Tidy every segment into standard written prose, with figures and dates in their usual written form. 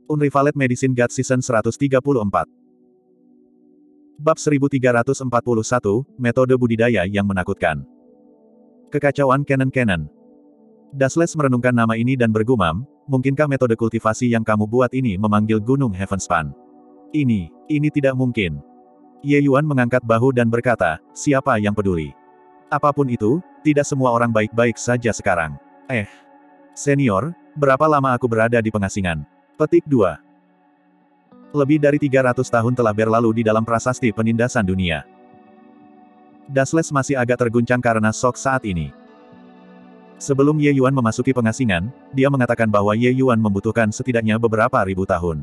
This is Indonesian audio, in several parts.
Unrivaled Medicine God Season 134. Bab 1341, Metode Budidaya yang Menakutkan. Kekacauan Canon. Dasles merenungkan nama ini dan bergumam, mungkinkah metode kultivasi yang kamu buat ini memanggil Gunung Heavenspan? Ini tidak mungkin. Ye Yuan mengangkat bahu dan berkata, siapa yang peduli? Apapun itu, tidak semua orang baik-baik saja sekarang. Senior, berapa lama aku berada di pengasingan? Petik 2. Lebih dari 300 tahun telah berlalu di dalam prasasti penindasan dunia. Dasles masih agak terguncang karena shock saat ini. Sebelum Ye Yuan memasuki pengasingan, dia mengatakan bahwa Ye Yuan membutuhkan setidaknya beberapa ribu tahun.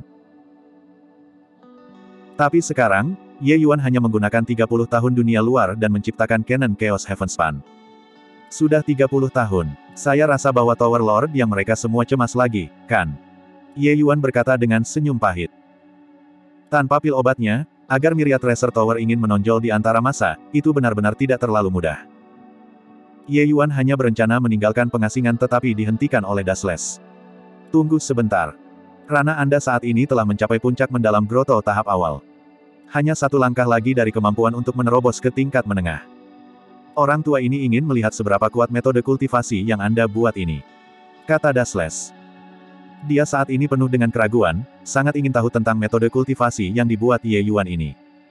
Tapi sekarang, Ye Yuan hanya menggunakan 30 tahun dunia luar dan menciptakan Canon Chaos Heavenspan. Sudah 30 tahun. Saya rasa bahwa Tower Lord yang mereka semua cemas lagi, kan? Ye Yuan berkata dengan senyum pahit. Tanpa pil obatnya, agar Myriad Tracer Tower ingin menonjol di antara masa, itu benar-benar tidak terlalu mudah. Ye Yuan hanya berencana meninggalkan pengasingan tetapi dihentikan oleh Dasles. Tunggu sebentar. Rana Anda saat ini telah mencapai puncak mendalam groto tahap awal. Hanya satu langkah lagi dari kemampuan untuk menerobos ke tingkat menengah. Orang tua ini ingin melihat seberapa kuat metode kultivasi yang Anda buat ini. Kata Dasles. Dia saat ini penuh dengan keraguan, sangat ingin tahu tentang metode kultivasi yang dibuat Ye Yuan ini.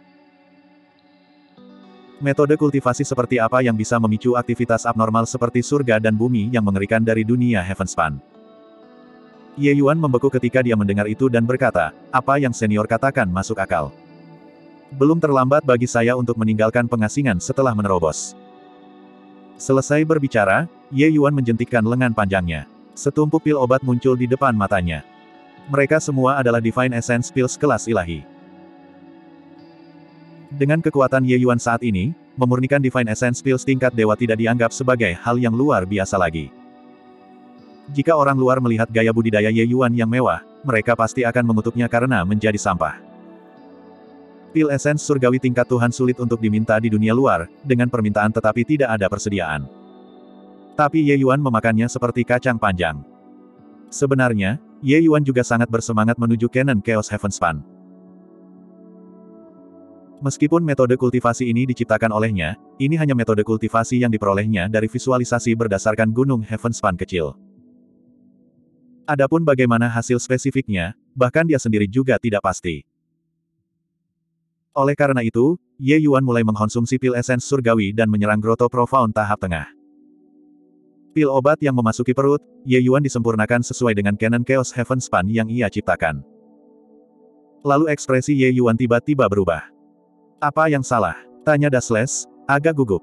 Metode kultivasi seperti apa yang bisa memicu aktivitas abnormal seperti surga dan bumi yang mengerikan dari dunia Heavenspan? Ye Yuan membeku ketika dia mendengar itu dan berkata, apa yang senior katakan masuk akal. Belum terlambat bagi saya untuk meninggalkan pengasingan setelah menerobos. Selesai berbicara, Ye Yuan menjentikkan lengan panjangnya. Setumpuk pil obat muncul di depan matanya. Mereka semua adalah Divine Essence Pills kelas ilahi. Dengan kekuatan Ye Yuan saat ini, memurnikan Divine Essence Pills tingkat dewa tidak dianggap sebagai hal yang luar biasa lagi. Jika orang luar melihat gaya budidaya Ye Yuan yang mewah, mereka pasti akan mengutuknya karena menjadi sampah. Pil Essence surgawi tingkat Tuhan sulit untuk diminta di dunia luar, dengan permintaan tetapi tidak ada persediaan. Tapi Ye Yuan memakannya seperti kacang panjang. Sebenarnya, Ye Yuan juga sangat bersemangat menuju Canon Chaos Heavenspan. Meskipun metode kultivasi ini diciptakan olehnya, ini hanya metode kultivasi yang diperolehnya dari visualisasi berdasarkan Gunung Heavenspan kecil. Adapun bagaimana hasil spesifiknya, bahkan dia sendiri juga tidak pasti. Oleh karena itu, Ye Yuan mulai mengkonsumsi pil esens surgawi dan menyerang groto profound tahap tengah. Pil obat yang memasuki perut, Ye Yuan disempurnakan sesuai dengan Canon Chaos Heavenspan yang ia ciptakan. Lalu ekspresi Ye Yuan tiba-tiba berubah. Apa yang salah? Tanya Dasles, agak gugup.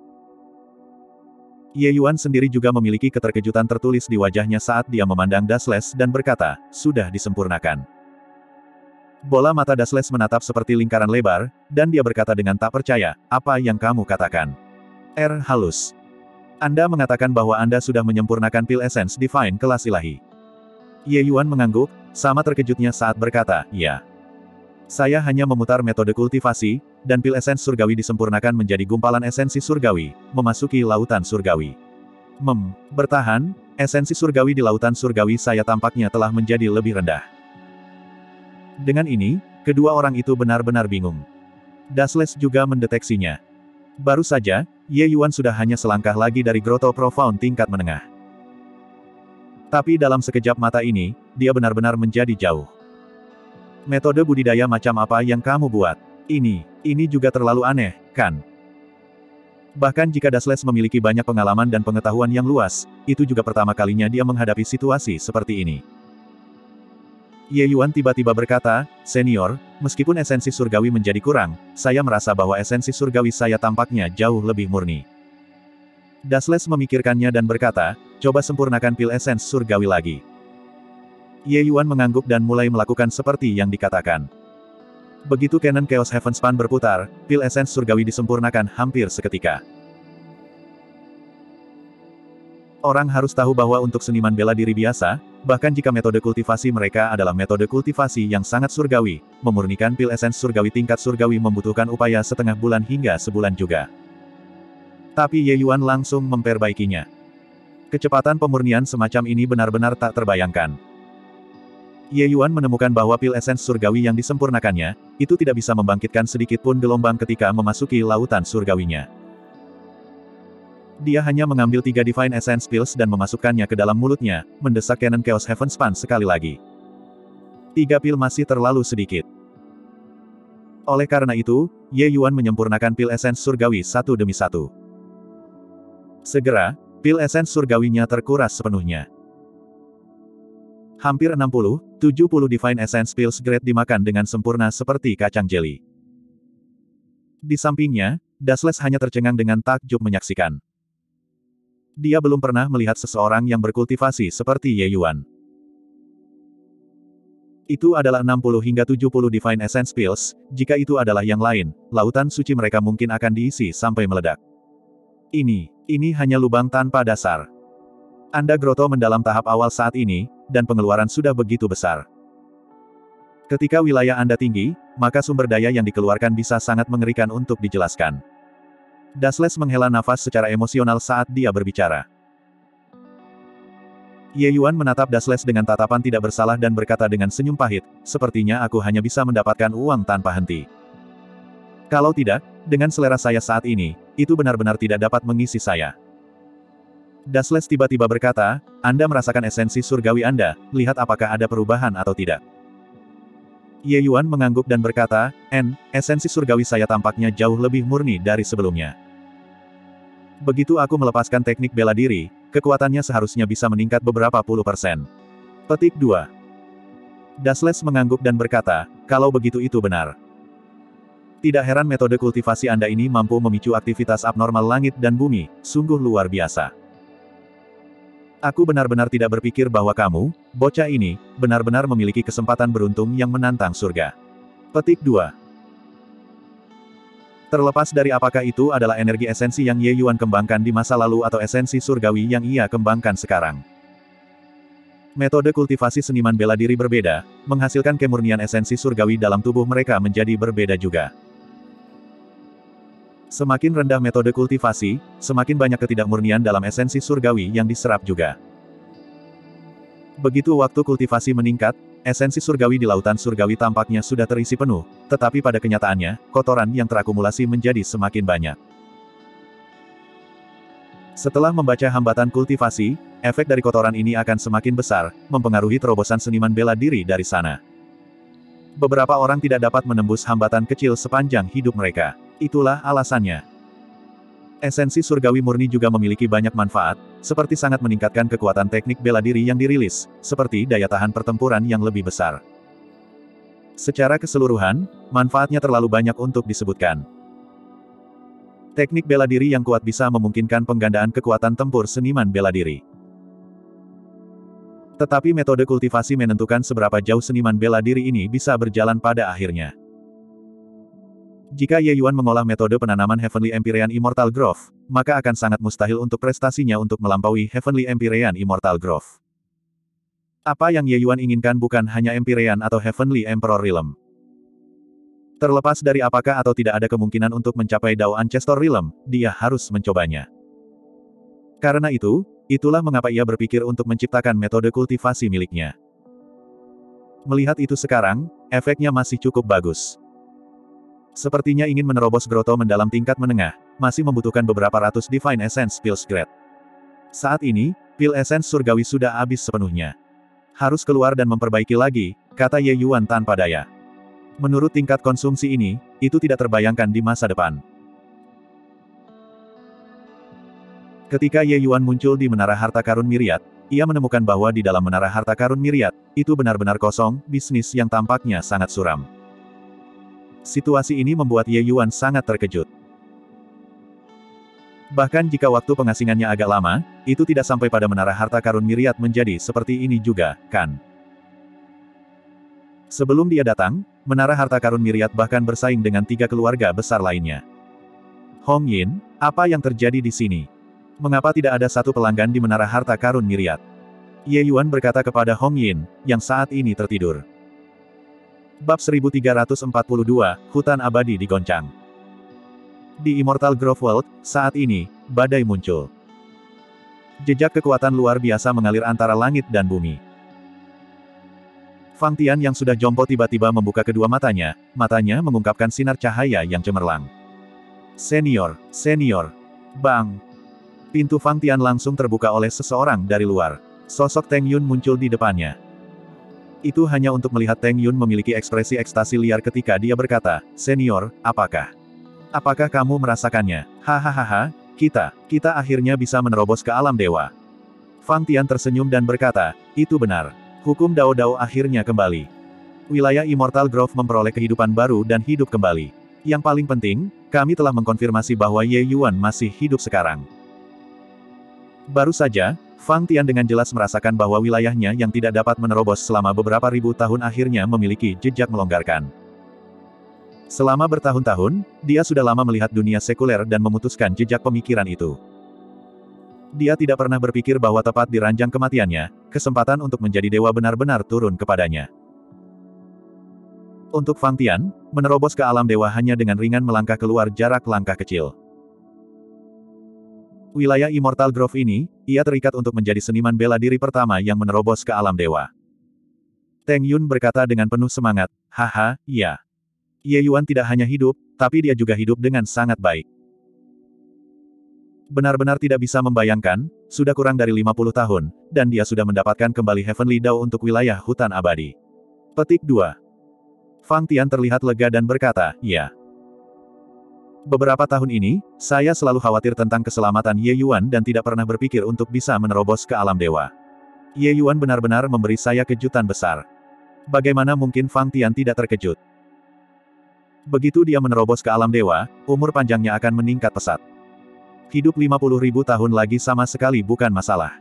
Ye Yuan sendiri juga memiliki keterkejutan tertulis di wajahnya saat dia memandang Dasles dan berkata, sudah disempurnakan. Bola mata Dasles menatap seperti lingkaran lebar, dan dia berkata dengan tak percaya, apa yang kamu katakan? Halus. Anda mengatakan bahwa Anda sudah menyempurnakan pil Essence Divine kelas ilahi. Ye Yuan mengangguk, sama terkejutnya saat berkata, ya. Saya hanya memutar metode kultivasi, dan pil Essence surgawi disempurnakan menjadi gumpalan esensi surgawi, memasuki lautan surgawi. Bertahan, esensi surgawi di lautan surgawi saya tampaknya telah menjadi lebih rendah. Dengan ini, kedua orang itu benar-benar bingung. Dasles juga mendeteksinya. Baru saja, Ye Yuan sudah hanya selangkah lagi dari groto profound tingkat menengah. Tapi dalam sekejap mata ini, dia benar-benar menjadi jauh. Metode budidaya macam apa yang kamu buat? Ini juga terlalu aneh, kan? Bahkan jika Dasles memiliki banyak pengalaman dan pengetahuan yang luas, itu juga pertama kalinya dia menghadapi situasi seperti ini. Ye Yuan tiba-tiba berkata, senior, meskipun esensi surgawi menjadi kurang, saya merasa bahwa esensi surgawi saya tampaknya jauh lebih murni. Dasles memikirkannya dan berkata, coba sempurnakan pil esens surgawi lagi. Ye Yuan mengangguk dan mulai melakukan seperti yang dikatakan. Begitu Canon Chaos Heavenspan berputar, pil esens surgawi disempurnakan hampir seketika. Orang harus tahu bahwa untuk seniman bela diri biasa, bahkan jika metode kultivasi mereka adalah metode kultivasi yang sangat surgawi, memurnikan pil esens surgawi tingkat surgawi membutuhkan upaya setengah bulan hingga sebulan juga. Tapi Ye Yuan langsung memperbaikinya. Kecepatan pemurnian semacam ini benar-benar tak terbayangkan. Ye Yuan menemukan bahwa pil esens surgawi yang disempurnakannya, itu tidak bisa membangkitkan sedikit pun gelombang ketika memasuki lautan surgawinya. Dia hanya mengambil 3 Divine Essence Pills dan memasukkannya ke dalam mulutnya, mendesak Cannon Chaos Heaven Span sekali lagi. 3 pil masih terlalu sedikit. Oleh karena itu, Ye Yuan menyempurnakan pil esens surgawi satu demi satu. Segera, pil esens surgawinya terkuras sepenuhnya. Hampir 60-70 Divine Essence Pills Grade dimakan dengan sempurna seperti kacang jeli. Di sampingnya, Dasles hanya tercengang dengan takjub menyaksikan. Dia belum pernah melihat seseorang yang berkultivasi seperti Ye Yuan. Itu adalah 60 hingga 70 Divine Essence Pills, jika itu adalah yang lain, lautan suci mereka mungkin akan diisi sampai meledak. Ini hanya lubang tanpa dasar. Anda groto mendalam tahap awal saat ini, dan pengeluaran sudah begitu besar. Ketika wilayah Anda tinggi, maka sumber daya yang dikeluarkan bisa sangat mengerikan untuk dijelaskan. Dasles menghela nafas secara emosional saat dia berbicara. Ye Yuan menatap Dasles dengan tatapan tidak bersalah dan berkata dengan senyum pahit, sepertinya aku hanya bisa mendapatkan uang tanpa henti. Kalau tidak, dengan selera saya saat ini, itu benar-benar tidak dapat mengisi saya. Dasles tiba-tiba berkata, Anda merasakan esensi surgawi Anda, lihat apakah ada perubahan atau tidak. Ye Yuan mengangguk dan berkata, esensi surgawi saya tampaknya jauh lebih murni dari sebelumnya. Begitu aku melepaskan teknik bela diri, kekuatannya seharusnya bisa meningkat beberapa puluh persen. Petik 2. Dasles mengangguk dan berkata, kalau begitu itu benar. Tidak heran metode kultivasi Anda ini mampu memicu aktivitas abnormal langit dan bumi, sungguh luar biasa. Aku benar-benar tidak berpikir bahwa kamu, bocah ini, benar-benar memiliki kesempatan beruntung yang menantang surga. Petik 2. Terlepas dari apakah itu adalah energi esensi yang Ye Yuan kembangkan di masa lalu atau esensi surgawi yang ia kembangkan sekarang. Metode kultivasi seniman bela diri berbeda, menghasilkan kemurnian esensi surgawi dalam tubuh mereka menjadi berbeda juga. Semakin rendah metode kultivasi, semakin banyak ketidakmurnian dalam esensi surgawi yang diserap juga. Begitu waktu kultivasi meningkat, esensi surgawi di lautan surgawi tampaknya sudah terisi penuh, tetapi pada kenyataannya, kotoran yang terakumulasi menjadi semakin banyak. Setelah membaca hambatan kultivasi, efek dari kotoran ini akan semakin besar, mempengaruhi terobosan seniman bela diri dari sana. Beberapa orang tidak dapat menembus hambatan kecil sepanjang hidup mereka. Itulah alasannya. Esensi surgawi murni juga memiliki banyak manfaat, seperti sangat meningkatkan kekuatan teknik bela diri yang dirilis, seperti daya tahan pertempuran yang lebih besar. Secara keseluruhan, manfaatnya terlalu banyak untuk disebutkan. Teknik bela diri yang kuat bisa memungkinkan penggandaan kekuatan tempur seniman bela diri. Tetapi metode kultivasi menentukan seberapa jauh seniman bela diri ini bisa berjalan pada akhirnya. Jika Ye Yuan mengolah metode penanaman Heavenly Empyrean Immortal Growth, maka akan sangat mustahil untuk prestasinya untuk melampaui Heavenly Empyrean Immortal Growth. Apa yang Ye Yuan inginkan bukan hanya Empyrean atau Heavenly Emperor Realm. Terlepas dari apakah atau tidak ada kemungkinan untuk mencapai Dao Ancestor Realm, dia harus mencobanya. Karena itu, itulah mengapa ia berpikir untuk menciptakan metode kultivasi miliknya. Melihat itu sekarang, efeknya masih cukup bagus. Sepertinya ingin menerobos groto mendalam tingkat menengah, masih membutuhkan beberapa ratus Divine Essence Pills Grade. Saat ini, pil essence surgawi sudah habis sepenuhnya. Harus keluar dan memperbaiki lagi, kata Ye Yuan tanpa daya. Menurut tingkat konsumsi ini, itu tidak terbayangkan di masa depan. Ketika Ye Yuan muncul di Menara Harta Karun Myriad, ia menemukan bahwa di dalam Menara Harta Karun Myriad, itu benar-benar kosong, bisnis yang tampaknya sangat suram. Situasi ini membuat Ye Yuan sangat terkejut. Bahkan jika waktu pengasingannya agak lama, itu tidak sampai pada Menara Harta Karun Myriad menjadi seperti ini juga, kan? Sebelum dia datang, Menara Harta Karun Myriad bahkan bersaing dengan 3 keluarga besar lainnya. Hong Yin, apa yang terjadi di sini? Mengapa tidak ada satu pelanggan di Menara Harta Karun Myriad? Ye Yuan berkata kepada Hong Yin, yang saat ini tertidur. Bab 1342, Hutan Abadi digoncang. Di Immortal Grove World, saat ini, badai muncul. Jejak kekuatan luar biasa mengalir antara langit dan bumi. Fang Tian yang sudah jompo tiba-tiba membuka kedua matanya mengungkapkan sinar cahaya yang cemerlang. Senior, senior. Bang! Pintu Fang Tian langsung terbuka oleh seseorang dari luar. Sosok Teng Yun muncul di depannya. Itu hanya untuk melihat Teng Yun memiliki ekspresi ekstasi liar ketika dia berkata, "Senior, apakah kamu merasakannya? Hahaha, kita akhirnya bisa menerobos ke alam dewa." Fang Tian tersenyum dan berkata, "Itu benar. Hukum Dao Dao akhirnya kembali. Wilayah Immortal Grove memperoleh kehidupan baru dan hidup kembali. Yang paling penting, kami telah mengkonfirmasi bahwa Ye Yuan masih hidup sekarang." Baru saja, Fang Tian dengan jelas merasakan bahwa wilayahnya yang tidak dapat menerobos selama beberapa ribu tahun akhirnya memiliki jejak melonggarkan. Selama bertahun-tahun, dia sudah lama melihat dunia sekuler dan memutuskan jejak pemikiran itu. Dia tidak pernah berpikir bahwa tepat di ranjang kematiannya, kesempatan untuk menjadi dewa benar-benar turun kepadanya. Untuk Fang Tian, menerobos ke alam dewa hanya dengan ringan melangkah keluar jarak langkah kecil. Wilayah Immortal Grove ini, ia terikat untuk menjadi seniman bela diri pertama yang menerobos ke alam dewa. Teng Yun berkata dengan penuh semangat, "Haha, iya. Ye Yuan tidak hanya hidup, tapi dia juga hidup dengan sangat baik." Benar-benar tidak bisa membayangkan, sudah kurang dari 50 tahun, dan dia sudah mendapatkan kembali Heavenly Dao untuk wilayah hutan abadi. Petik 2. Fang Tian terlihat lega dan berkata, "Ya. Beberapa tahun ini, saya selalu khawatir tentang keselamatan Ye Yuan dan tidak pernah berpikir untuk bisa menerobos ke alam dewa. Ye Yuan benar-benar memberi saya kejutan besar. Bagaimana mungkin Fang Tian tidak terkejut? Begitu dia menerobos ke alam dewa, umur panjangnya akan meningkat pesat. Hidup 50.000 tahun lagi sama sekali bukan masalah.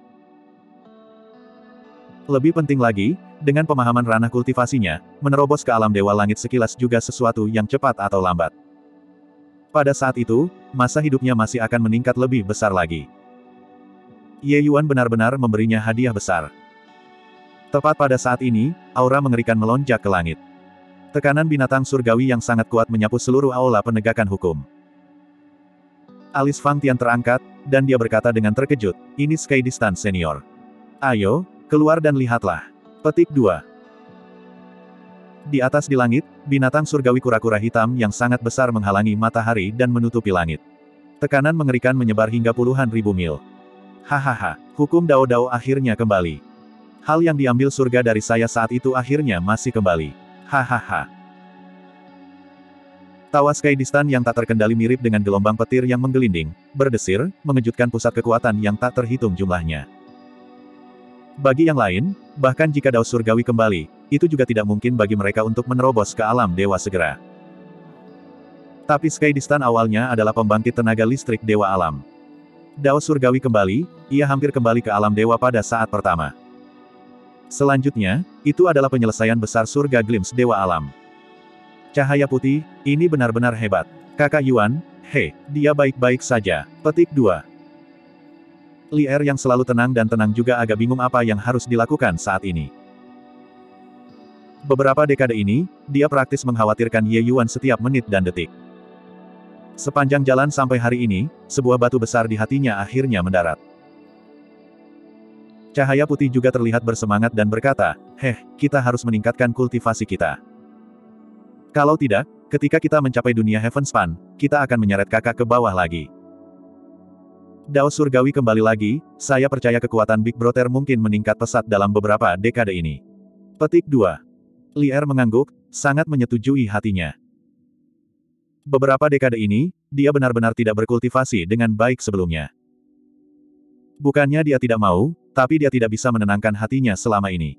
Lebih penting lagi, dengan pemahaman ranah kultivasinya, menerobos ke alam dewa langit sekilas juga sesuatu yang cepat atau lambat. Pada saat itu, masa hidupnya masih akan meningkat lebih besar lagi. Ye Yuan benar-benar memberinya hadiah besar. Tepat pada saat ini, aura mengerikan melonjak ke langit. Tekanan binatang surgawi yang sangat kuat menyapu seluruh aula penegakan hukum. Alis Fang Tian terangkat, dan dia berkata dengan terkejut, "Ini Sky Distance Senior. Ayo, keluar dan lihatlah." Petik 2. Di atas di langit, binatang surgawi kura-kura hitam yang sangat besar menghalangi matahari dan menutupi langit. Tekanan mengerikan menyebar hingga puluhan ribu mil. Hahaha, hukum Dao Dao akhirnya kembali. Hal yang diambil surga dari saya saat itu akhirnya masih kembali. Hahaha. Tawa Sky Distance yang tak terkendali mirip dengan gelombang petir yang menggelinding, berdesir, mengejutkan pusat kekuatan yang tak terhitung jumlahnya. Bagi yang lain, bahkan jika Dao Surgawi kembali, itu juga tidak mungkin bagi mereka untuk menerobos ke alam dewa segera. Tapi Sky Distance awalnya adalah pembangkit tenaga listrik dewa alam. Dao Surgawi kembali, ia hampir kembali ke alam dewa pada saat pertama. Selanjutnya, itu adalah penyelesaian besar surga glimpse dewa alam. Cahaya putih, ini benar-benar hebat. Kakak Yuan, dia baik-baik saja. Petik 2. Li Er yang selalu tenang dan tenang juga agak bingung apa yang harus dilakukan saat ini. Beberapa dekade ini, dia praktis mengkhawatirkan Ye Yuan setiap menit dan detik. Sepanjang jalan sampai hari ini, sebuah batu besar di hatinya akhirnya mendarat. Cahaya putih juga terlihat bersemangat dan berkata, kita harus meningkatkan kultivasi kita. Kalau tidak, ketika kita mencapai dunia Heavenspan, kita akan menyeret kakak ke bawah lagi. Dao Surgawi kembali lagi, saya percaya kekuatan Big Brother mungkin meningkat pesat dalam beberapa dekade ini. Petik 2. Li Er mengangguk, sangat menyetujui hatinya. Beberapa dekade ini, dia benar-benar tidak berkultivasi dengan baik sebelumnya. Bukannya dia tidak mau, tapi dia tidak bisa menenangkan hatinya selama ini.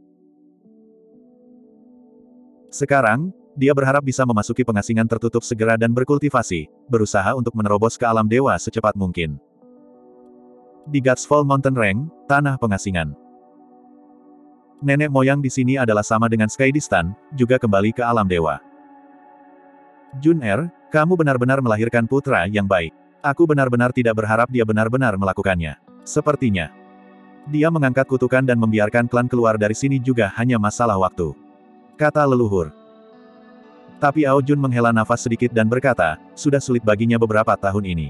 Sekarang, dia berharap bisa memasuki pengasingan tertutup segera dan berkultivasi, berusaha untuk menerobos ke alam dewa secepat mungkin. Di Godsfall Mountain Range, tanah pengasingan. Nenek moyang di sini adalah sama dengan Sky Distance, juga kembali ke alam dewa. Jun Er, kamu benar-benar melahirkan putra yang baik. Aku benar-benar tidak berharap dia benar-benar melakukannya. Sepertinya, dia mengangkat kutukan dan membiarkan klan keluar dari sini juga hanya masalah waktu. Kata leluhur. Tapi Ao Jun menghela nafas sedikit dan berkata, sudah sulit baginya beberapa tahun ini.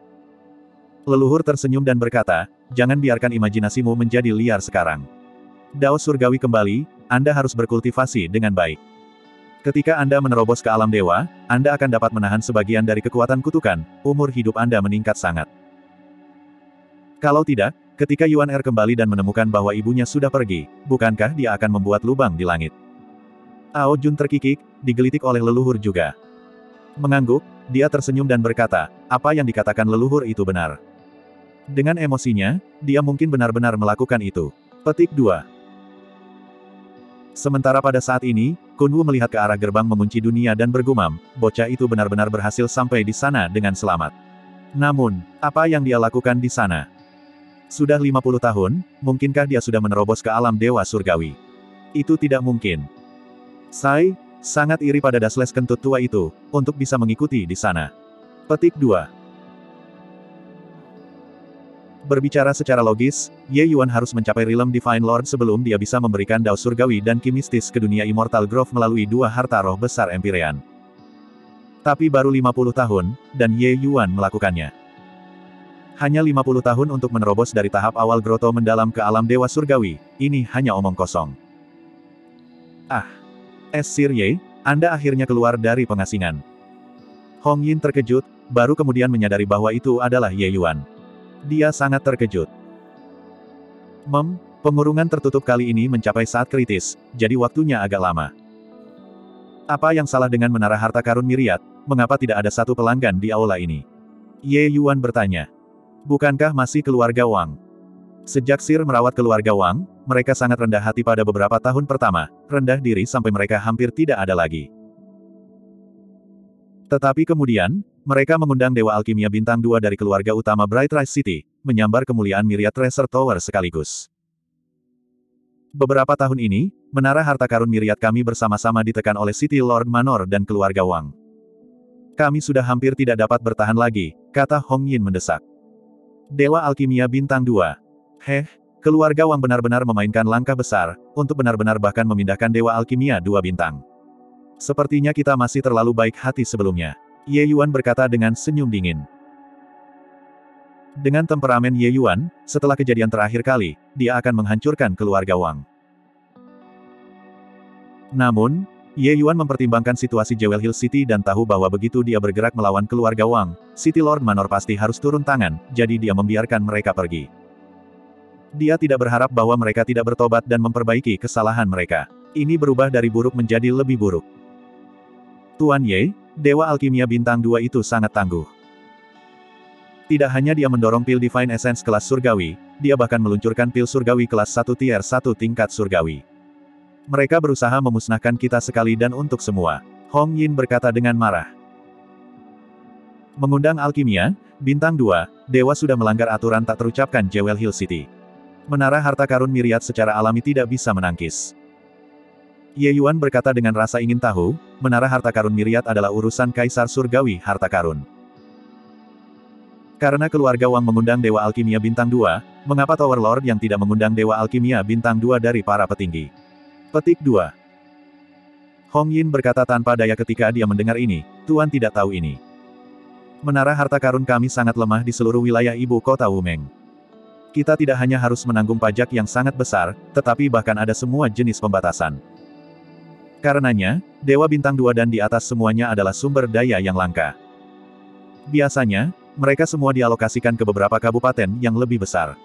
Leluhur tersenyum dan berkata, jangan biarkan imajinasimu menjadi liar sekarang. Dao surgawi kembali, Anda harus berkultivasi dengan baik. Ketika Anda menerobos ke alam dewa, Anda akan dapat menahan sebagian dari kekuatan kutukan, umur hidup Anda meningkat sangat. Kalau tidak, ketika Yuan Er kembali dan menemukan bahwa ibunya sudah pergi, bukankah dia akan membuat lubang di langit? Ao Jun terkikik, digelitik oleh leluhur juga. Mengangguk, dia tersenyum dan berkata, apa yang dikatakan leluhur itu benar. Dengan emosinya, dia mungkin benar-benar melakukan itu. Petik 2. Sementara pada saat ini, Kun Wu melihat ke arah gerbang mengunci dunia dan bergumam, bocah itu benar-benar berhasil sampai di sana dengan selamat. Namun, apa yang dia lakukan di sana? Sudah 50 tahun, mungkinkah dia sudah menerobos ke alam dewa surgawi? Itu tidak mungkin. Sai, sangat iri pada Dasles kentut tua itu, untuk bisa mengikuti di sana. Petik 2. Berbicara secara logis, Ye Yuan harus mencapai Realm Divine Lord sebelum dia bisa memberikan dao surgawi dan ki mistis ke dunia Immortal Grove melalui dua harta roh besar Empyrean. Tapi baru 50 tahun, dan Ye Yuan melakukannya. Hanya 50 tahun untuk menerobos dari tahap awal Groto mendalam ke alam dewa surgawi, ini hanya omong kosong. Ah! Sir Ye, Anda akhirnya keluar dari pengasingan. Hong Yin terkejut, baru kemudian menyadari bahwa itu adalah Ye Yuan. Dia sangat terkejut. Pengurungan tertutup kali ini mencapai saat kritis, jadi waktunya agak lama. Apa yang salah dengan menara harta karun Myriad, mengapa tidak ada satu pelanggan di aula ini? Ye Yuan bertanya. Bukankah masih keluarga Wang? Sejak Sir merawat keluarga Wang, mereka sangat rendah hati pada beberapa tahun pertama, rendah diri sampai mereka hampir tidak ada lagi. Tetapi kemudian, mereka mengundang Dewa Alkimia Bintang 2 dari keluarga utama Bright Rise City, menyambar kemuliaan Myriad Treasure Tower sekaligus. Beberapa tahun ini, menara harta karun Myriad kami bersama-sama ditekan oleh City Lord Manor dan keluarga Wang. Kami sudah hampir tidak dapat bertahan lagi, kata Hong Yin mendesak. Dewa Alkimia Bintang 2. Keluarga Wang benar-benar memainkan langkah besar, untuk benar-benar bahkan memindahkan Dewa Alkimia 2 bintang. Sepertinya kita masih terlalu baik hati sebelumnya. Ye Yuan berkata dengan senyum dingin. Dengan temperamen Ye Yuan, setelah kejadian terakhir kali, dia akan menghancurkan keluarga Wang. Namun, Ye Yuan mempertimbangkan situasi Jewel Hill City dan tahu bahwa begitu dia bergerak melawan keluarga Wang, City Lord Manor pasti harus turun tangan, jadi dia membiarkan mereka pergi. Dia tidak berharap bahwa mereka tidak bertobat dan memperbaiki kesalahan mereka. Ini berubah dari buruk menjadi lebih buruk. Tuan Ye, Dewa Alkimia Bintang 2 itu sangat tangguh. Tidak hanya dia mendorong pil Divine Essence kelas surgawi, dia bahkan meluncurkan pil surgawi kelas 1 tier 1 tingkat surgawi. Mereka berusaha memusnahkan kita sekali dan untuk semua. Hong Yin berkata dengan marah. Mengundang Alkimia, Bintang 2, Dewa sudah melanggar aturan tak terucapkan Jewel Hill City. Menara harta karun Myriad secara alami tidak bisa menangkis. Ye Yuan berkata dengan rasa ingin tahu, menara harta karun Myriad adalah urusan Kaisar Surgawi Harta Karun. Karena keluarga Wang mengundang Dewa Alkimia Bintang 2, mengapa Tower Lord yang tidak mengundang Dewa Alkimia Bintang 2 dari para petinggi? Petik 2. Hong Yin berkata tanpa daya ketika dia mendengar ini, Tuan tidak tahu ini. Menara harta karun kami sangat lemah di seluruh wilayah ibu kota Wumeng. Kita tidak hanya harus menanggung pajak yang sangat besar, tetapi bahkan ada semua jenis pembatasan. Karenanya, Dewa Bintang 2 dan di atas semuanya adalah sumber daya yang langka. Biasanya, mereka semua dialokasikan ke beberapa kabupaten yang lebih besar.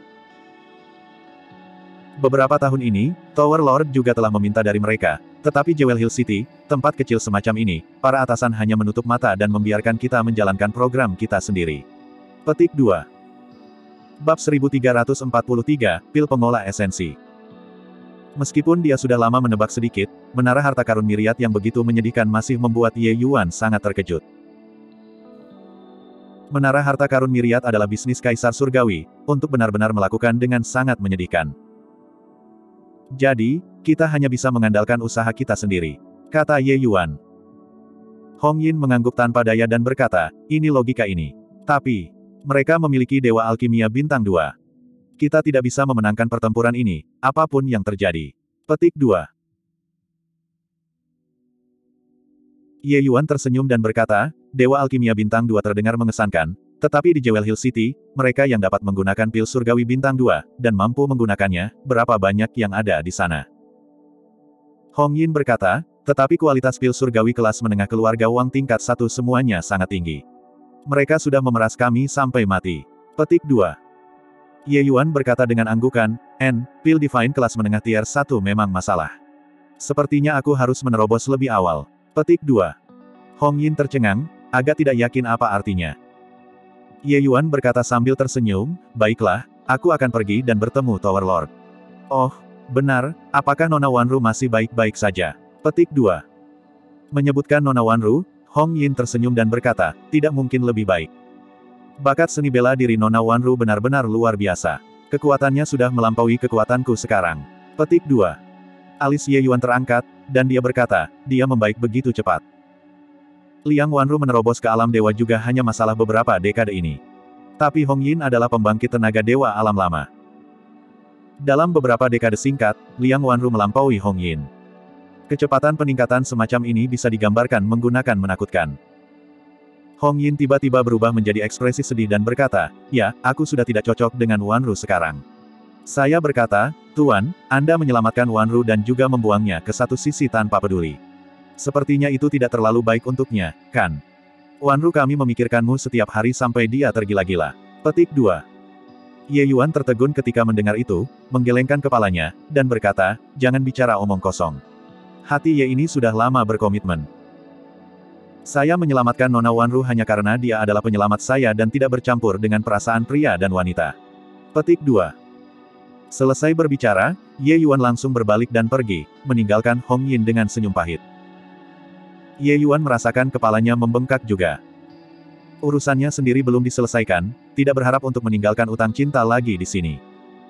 Beberapa tahun ini, Tower Lord juga telah meminta dari mereka, tetapi Jewel Hill City, tempat kecil semacam ini, para atasan hanya menutup mata dan membiarkan kita menjalankan program kita sendiri. Petik 2. Bab 1343, Pil Pengolah Esensi. Meskipun dia sudah lama menebak sedikit, menara harta karun Myriad yang begitu menyedihkan masih membuat Ye Yuan sangat terkejut. Menara harta karun Myriad adalah bisnis Kaisar Surgawi, untuk benar-benar melakukan dengan sangat menyedihkan. Jadi, kita hanya bisa mengandalkan usaha kita sendiri, kata Ye Yuan. Hong Yin mengangguk tanpa daya dan berkata, ini logika ini. Tapi, mereka memiliki Dewa Alkimia Bintang 2. Kita tidak bisa memenangkan pertempuran ini, apapun yang terjadi. Petik 2. Ye Yuan tersenyum dan berkata, Dewa Alkimia Bintang 2 terdengar mengesankan, Tetapi di Jewel Hill City, mereka yang dapat menggunakan pil surgawi bintang 2, dan mampu menggunakannya, berapa banyak yang ada di sana. Hong Yin berkata, tetapi kualitas pil surgawi kelas menengah keluarga Wang tingkat 1 semuanya sangat tinggi. Mereka sudah memeras kami sampai mati. Petik 2. Ye Yuan berkata dengan anggukan, pil divine kelas menengah tier 1 memang masalah. Sepertinya aku harus menerobos lebih awal. Petik 2. Hong Yin tercengang, agak tidak yakin apa artinya. Ye Yuan berkata sambil tersenyum, baiklah, aku akan pergi dan bertemu Tower Lord. Oh, benar, apakah Nona Wanru masih baik-baik saja? Petik 2. Menyebutkan Nona Wanru, Hong Yin tersenyum dan berkata, tidak mungkin lebih baik. Bakat seni bela diri Nona Wanru benar-benar luar biasa. Kekuatannya sudah melampaui kekuatanku sekarang. Petik 2. Alis Ye Yuan terangkat, dan dia berkata, dia membaik begitu cepat. Liang Wanru menerobos ke alam dewa juga hanya masalah beberapa dekade ini. Tapi Hong Yin adalah pembangkit tenaga dewa alam lama. Dalam beberapa dekade singkat, Liang Wanru melampaui Hong Yin. Kecepatan peningkatan semacam ini bisa digambarkan menggunakan menakutkan. Hong Yin tiba-tiba berubah menjadi ekspresi sedih dan berkata, ya, aku sudah tidak cocok dengan Wanru sekarang. Saya berkata, Tuan, Anda menyelamatkan Wanru dan juga membuangnya ke satu sisi tanpa peduli. Sepertinya itu tidak terlalu baik untuknya, kan? Wanru kami memikirkanmu setiap hari sampai dia tergila-gila. Petik 2. Ye Yuan tertegun ketika mendengar itu, menggelengkan kepalanya, dan berkata, jangan bicara omong kosong. Hati Ye ini sudah lama berkomitmen. Saya menyelamatkan Nona Wanru hanya karena dia adalah penyelamat saya dan tidak bercampur dengan perasaan pria dan wanita. Petik 2. Selesai berbicara, Ye Yuan langsung berbalik dan pergi, meninggalkan Hong Yin dengan senyum pahit. Ye Yuan merasakan kepalanya membengkak juga. Urusannya sendiri belum diselesaikan, tidak berharap untuk meninggalkan utang cinta lagi di sini.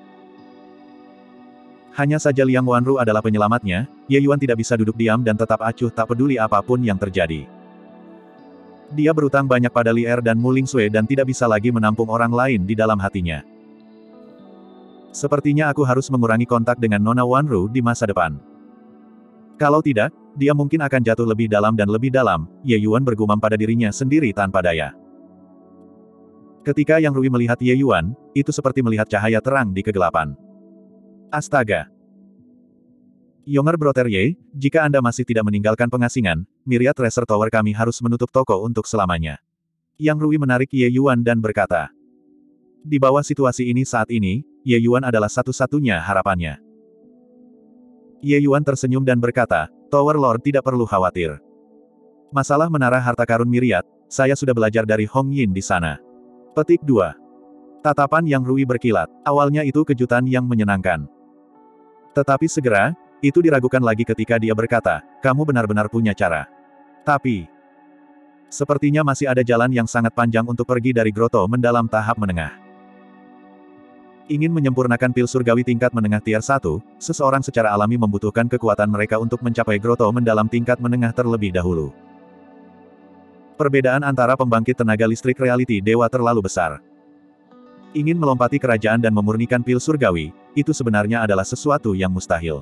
Hanya saja Liang Wanru adalah penyelamatnya, Ye Yuan tidak bisa duduk diam dan tetap acuh tak peduli apapun yang terjadi. Dia berutang banyak pada Li Er dan Mu Ling Sui dan tidak bisa lagi menampung orang lain di dalam hatinya. Sepertinya aku harus mengurangi kontak dengan Nona Wanru di masa depan. Kalau tidak, dia mungkin akan jatuh lebih dalam dan lebih dalam, Ye Yuan bergumam pada dirinya sendiri tanpa daya. Ketika Yang Rui melihat Ye Yuan, itu seperti melihat cahaya terang di kegelapan. Astaga! Younger Brother Ye, jika Anda masih tidak meninggalkan pengasingan, Myriad Treasure Tower kami harus menutup toko untuk selamanya. Yang Rui menarik Ye Yuan dan berkata. Di bawah situasi ini saat ini, Ye Yuan adalah satu-satunya harapannya. Ye Yuan tersenyum dan berkata, Tower Lord tidak perlu khawatir. Masalah menara harta karun Myriad, saya sudah belajar dari Hong Yin di sana. Petik 2. Tatapan Yang Rui berkilat, awalnya itu kejutan yang menyenangkan. Tetapi segera, itu diragukan lagi ketika dia berkata, kamu benar-benar punya cara. Tapi, sepertinya masih ada jalan yang sangat panjang untuk pergi dari Groto Mendalam tahap menengah. Ingin menyempurnakan pil surgawi tingkat menengah tier 1, seseorang secara alami membutuhkan kekuatan mereka untuk mencapai Groto Mendalam tingkat menengah terlebih dahulu. Perbedaan antara pembangkit tenaga listrik reality dewa terlalu besar. Ingin melompati kerajaan dan memurnikan pil surgawi, itu sebenarnya adalah sesuatu yang mustahil.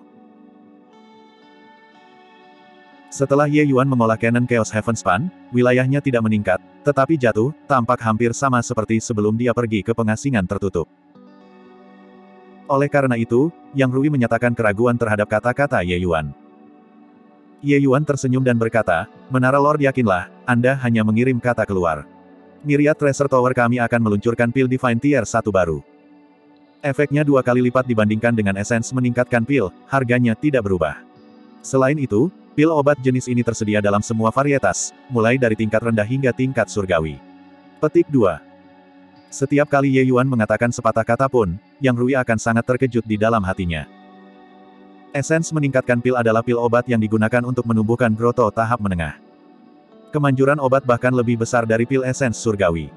Setelah Ye Yuan mengolah Cannon Chaos Heavenspan, wilayahnya tidak meningkat, tetapi jatuh, tampak hampir sama seperti sebelum dia pergi ke pengasingan tertutup. Oleh karena itu, Yang Rui menyatakan keraguan terhadap kata-kata Ye Yuan. Ye Yuan tersenyum dan berkata, Menara Lord yakinlah, Anda hanya mengirim kata keluar. Myriad Treasure Tower kami akan meluncurkan pil Divine Tier 1 baru. Efeknya 2 kali lipat dibandingkan dengan esens meningkatkan pil, harganya tidak berubah. Selain itu, pil obat jenis ini tersedia dalam semua varietas, mulai dari tingkat rendah hingga tingkat surgawi. Petik 2. Setiap kali Ye Yuan mengatakan sepatah kata pun, Yang Rui akan sangat terkejut di dalam hatinya. Esens meningkatkan pil adalah pil obat yang digunakan untuk menumbuhkan Groto tahap menengah. Kemanjuran obat bahkan lebih besar dari pil esens surgawi.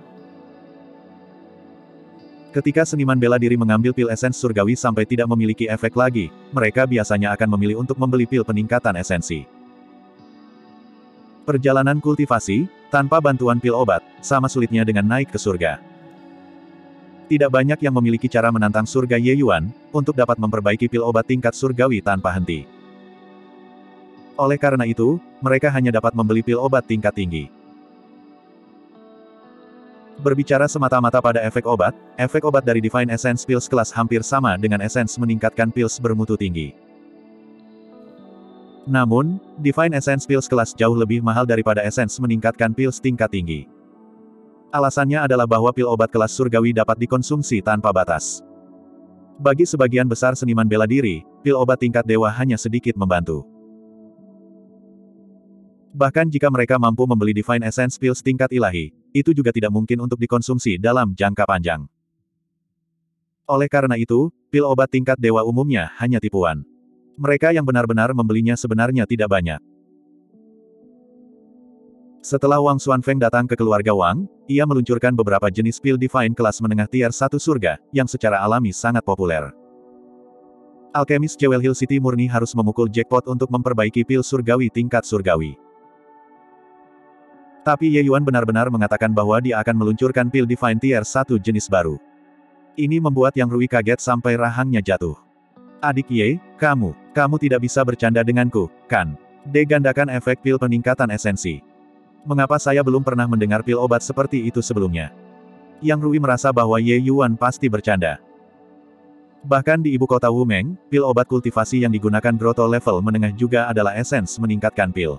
Ketika seniman bela diri mengambil pil esens surgawi sampai tidak memiliki efek lagi, mereka biasanya akan memilih untuk membeli pil peningkatan esensi. Perjalanan kultivasi, tanpa bantuan pil obat, sama sulitnya dengan naik ke surga. Tidak banyak yang memiliki cara menantang surga Ye Yuan, untuk dapat memperbaiki pil obat tingkat surgawi tanpa henti. Oleh karena itu, mereka hanya dapat membeli pil obat tingkat tinggi. Berbicara semata-mata pada efek obat dari Divine Essence Pills kelas hampir sama dengan Essence meningkatkan Pills bermutu tinggi. Namun, Divine Essence Pills kelas jauh lebih mahal daripada Essence meningkatkan Pills tingkat tinggi. Alasannya adalah bahwa pil obat kelas surgawi dapat dikonsumsi tanpa batas. Bagi sebagian besar seniman bela diri, pil obat tingkat dewa hanya sedikit membantu. Bahkan jika mereka mampu membeli Divine Essence Pills tingkat ilahi, itu juga tidak mungkin untuk dikonsumsi dalam jangka panjang. Oleh karena itu, pil obat tingkat dewa umumnya hanya tipuan. Mereka yang benar-benar membelinya sebenarnya tidak banyak. Setelah Wang Xuanfeng datang ke keluarga Wang, ia meluncurkan beberapa jenis pil Divine kelas menengah tier 1 surga, yang secara alami sangat populer. Alkemis Jewel Hill City murni harus memukul jackpot untuk memperbaiki pil surgawi tingkat surgawi. Tapi Ye Yuan benar-benar mengatakan bahwa dia akan meluncurkan pil Divine tier 1 jenis baru. Ini membuat Yang Rui kaget sampai rahangnya jatuh. Adik Ye, kamu tidak bisa bercanda denganku, kan? Gandakan efek pil peningkatan esensi. Mengapa saya belum pernah mendengar pil obat seperti itu sebelumnya? Yang Rui merasa bahwa Ye Yuan pasti bercanda. Bahkan di ibu kota Wumeng, pil obat kultivasi yang digunakan Grotto level menengah juga adalah esens meningkatkan pil.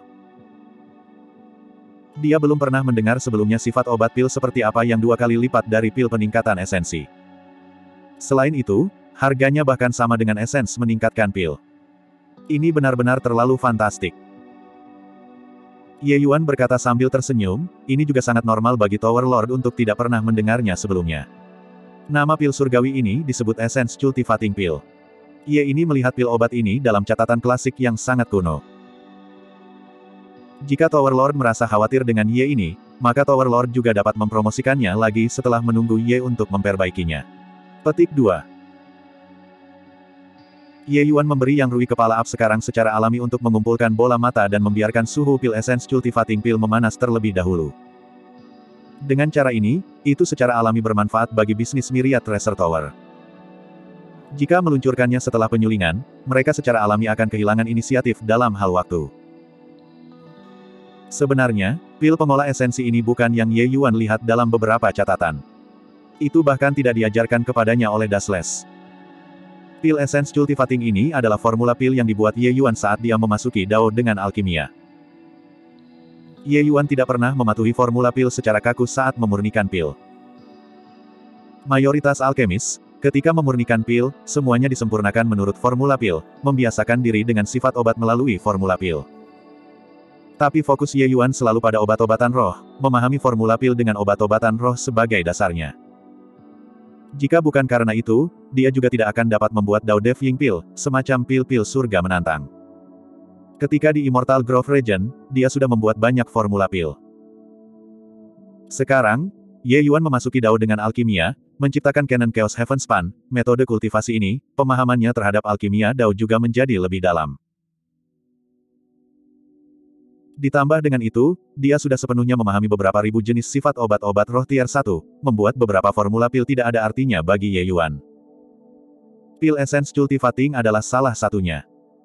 Dia belum pernah mendengar sebelumnya sifat obat pil seperti apa yang 2 kali lipat dari pil peningkatan esensi. Selain itu, harganya bahkan sama dengan esens meningkatkan pil. Ini benar-benar terlalu fantastik. Ye Yuan berkata sambil tersenyum, ini juga sangat normal bagi Tower Lord untuk tidak pernah mendengarnya sebelumnya. Nama pil surgawi ini disebut Essence Cultivating Pill. Ye ini melihat pil obat ini dalam catatan klasik yang sangat kuno. Jika Tower Lord merasa khawatir dengan Ye ini, maka Tower Lord juga dapat mempromosikannya lagi setelah menunggu Ye untuk memperbaikinya. Petik 2. Ye Yuan memberi Yang Rui kepala up sekarang secara alami untuk mengumpulkan bola mata dan membiarkan suhu pil Essence Cultivating Pill memanas terlebih dahulu. Dengan cara ini, itu secara alami bermanfaat bagi bisnis Myriad Treasure Tower. Jika meluncurkannya setelah penyulingan, mereka secara alami akan kehilangan inisiatif dalam hal waktu. Sebenarnya, pil pengolah esensi ini bukan yang Ye Yuan lihat dalam beberapa catatan. Itu bahkan tidak diajarkan kepadanya oleh Dasles. Pil Essence Cultivating ini adalah formula pil yang dibuat Ye Yuan saat dia memasuki Dao dengan alkimia. Ye Yuan tidak pernah mematuhi formula pil secara kaku saat memurnikan pil. Mayoritas alkemis, ketika memurnikan pil, semuanya disempurnakan menurut formula pil, membiasakan diri dengan sifat obat melalui formula pil. Tapi fokus Ye Yuan selalu pada obat-obatan roh, memahami formula pil dengan obat-obatan roh sebagai dasarnya. Jika bukan karena itu, dia juga tidak akan dapat membuat Dao Dev Ying Pil, semacam pil-pil surga menantang. Ketika di Immortal Grove Region, dia sudah membuat banyak formula pil. Sekarang, Ye Yuan memasuki Dao dengan alkimia, menciptakan Canon Chaos Heaven Span, metode kultivasi ini, pemahamannya terhadap alkimia Dao juga menjadi lebih dalam. Ditambah dengan itu, dia sudah sepenuhnya memahami beberapa ribu jenis sifat obat-obat roh tier 1, membuat beberapa formula pil tidak ada artinya bagi Ye Yuan. Pil Essence Cultivating adalah salah satunya.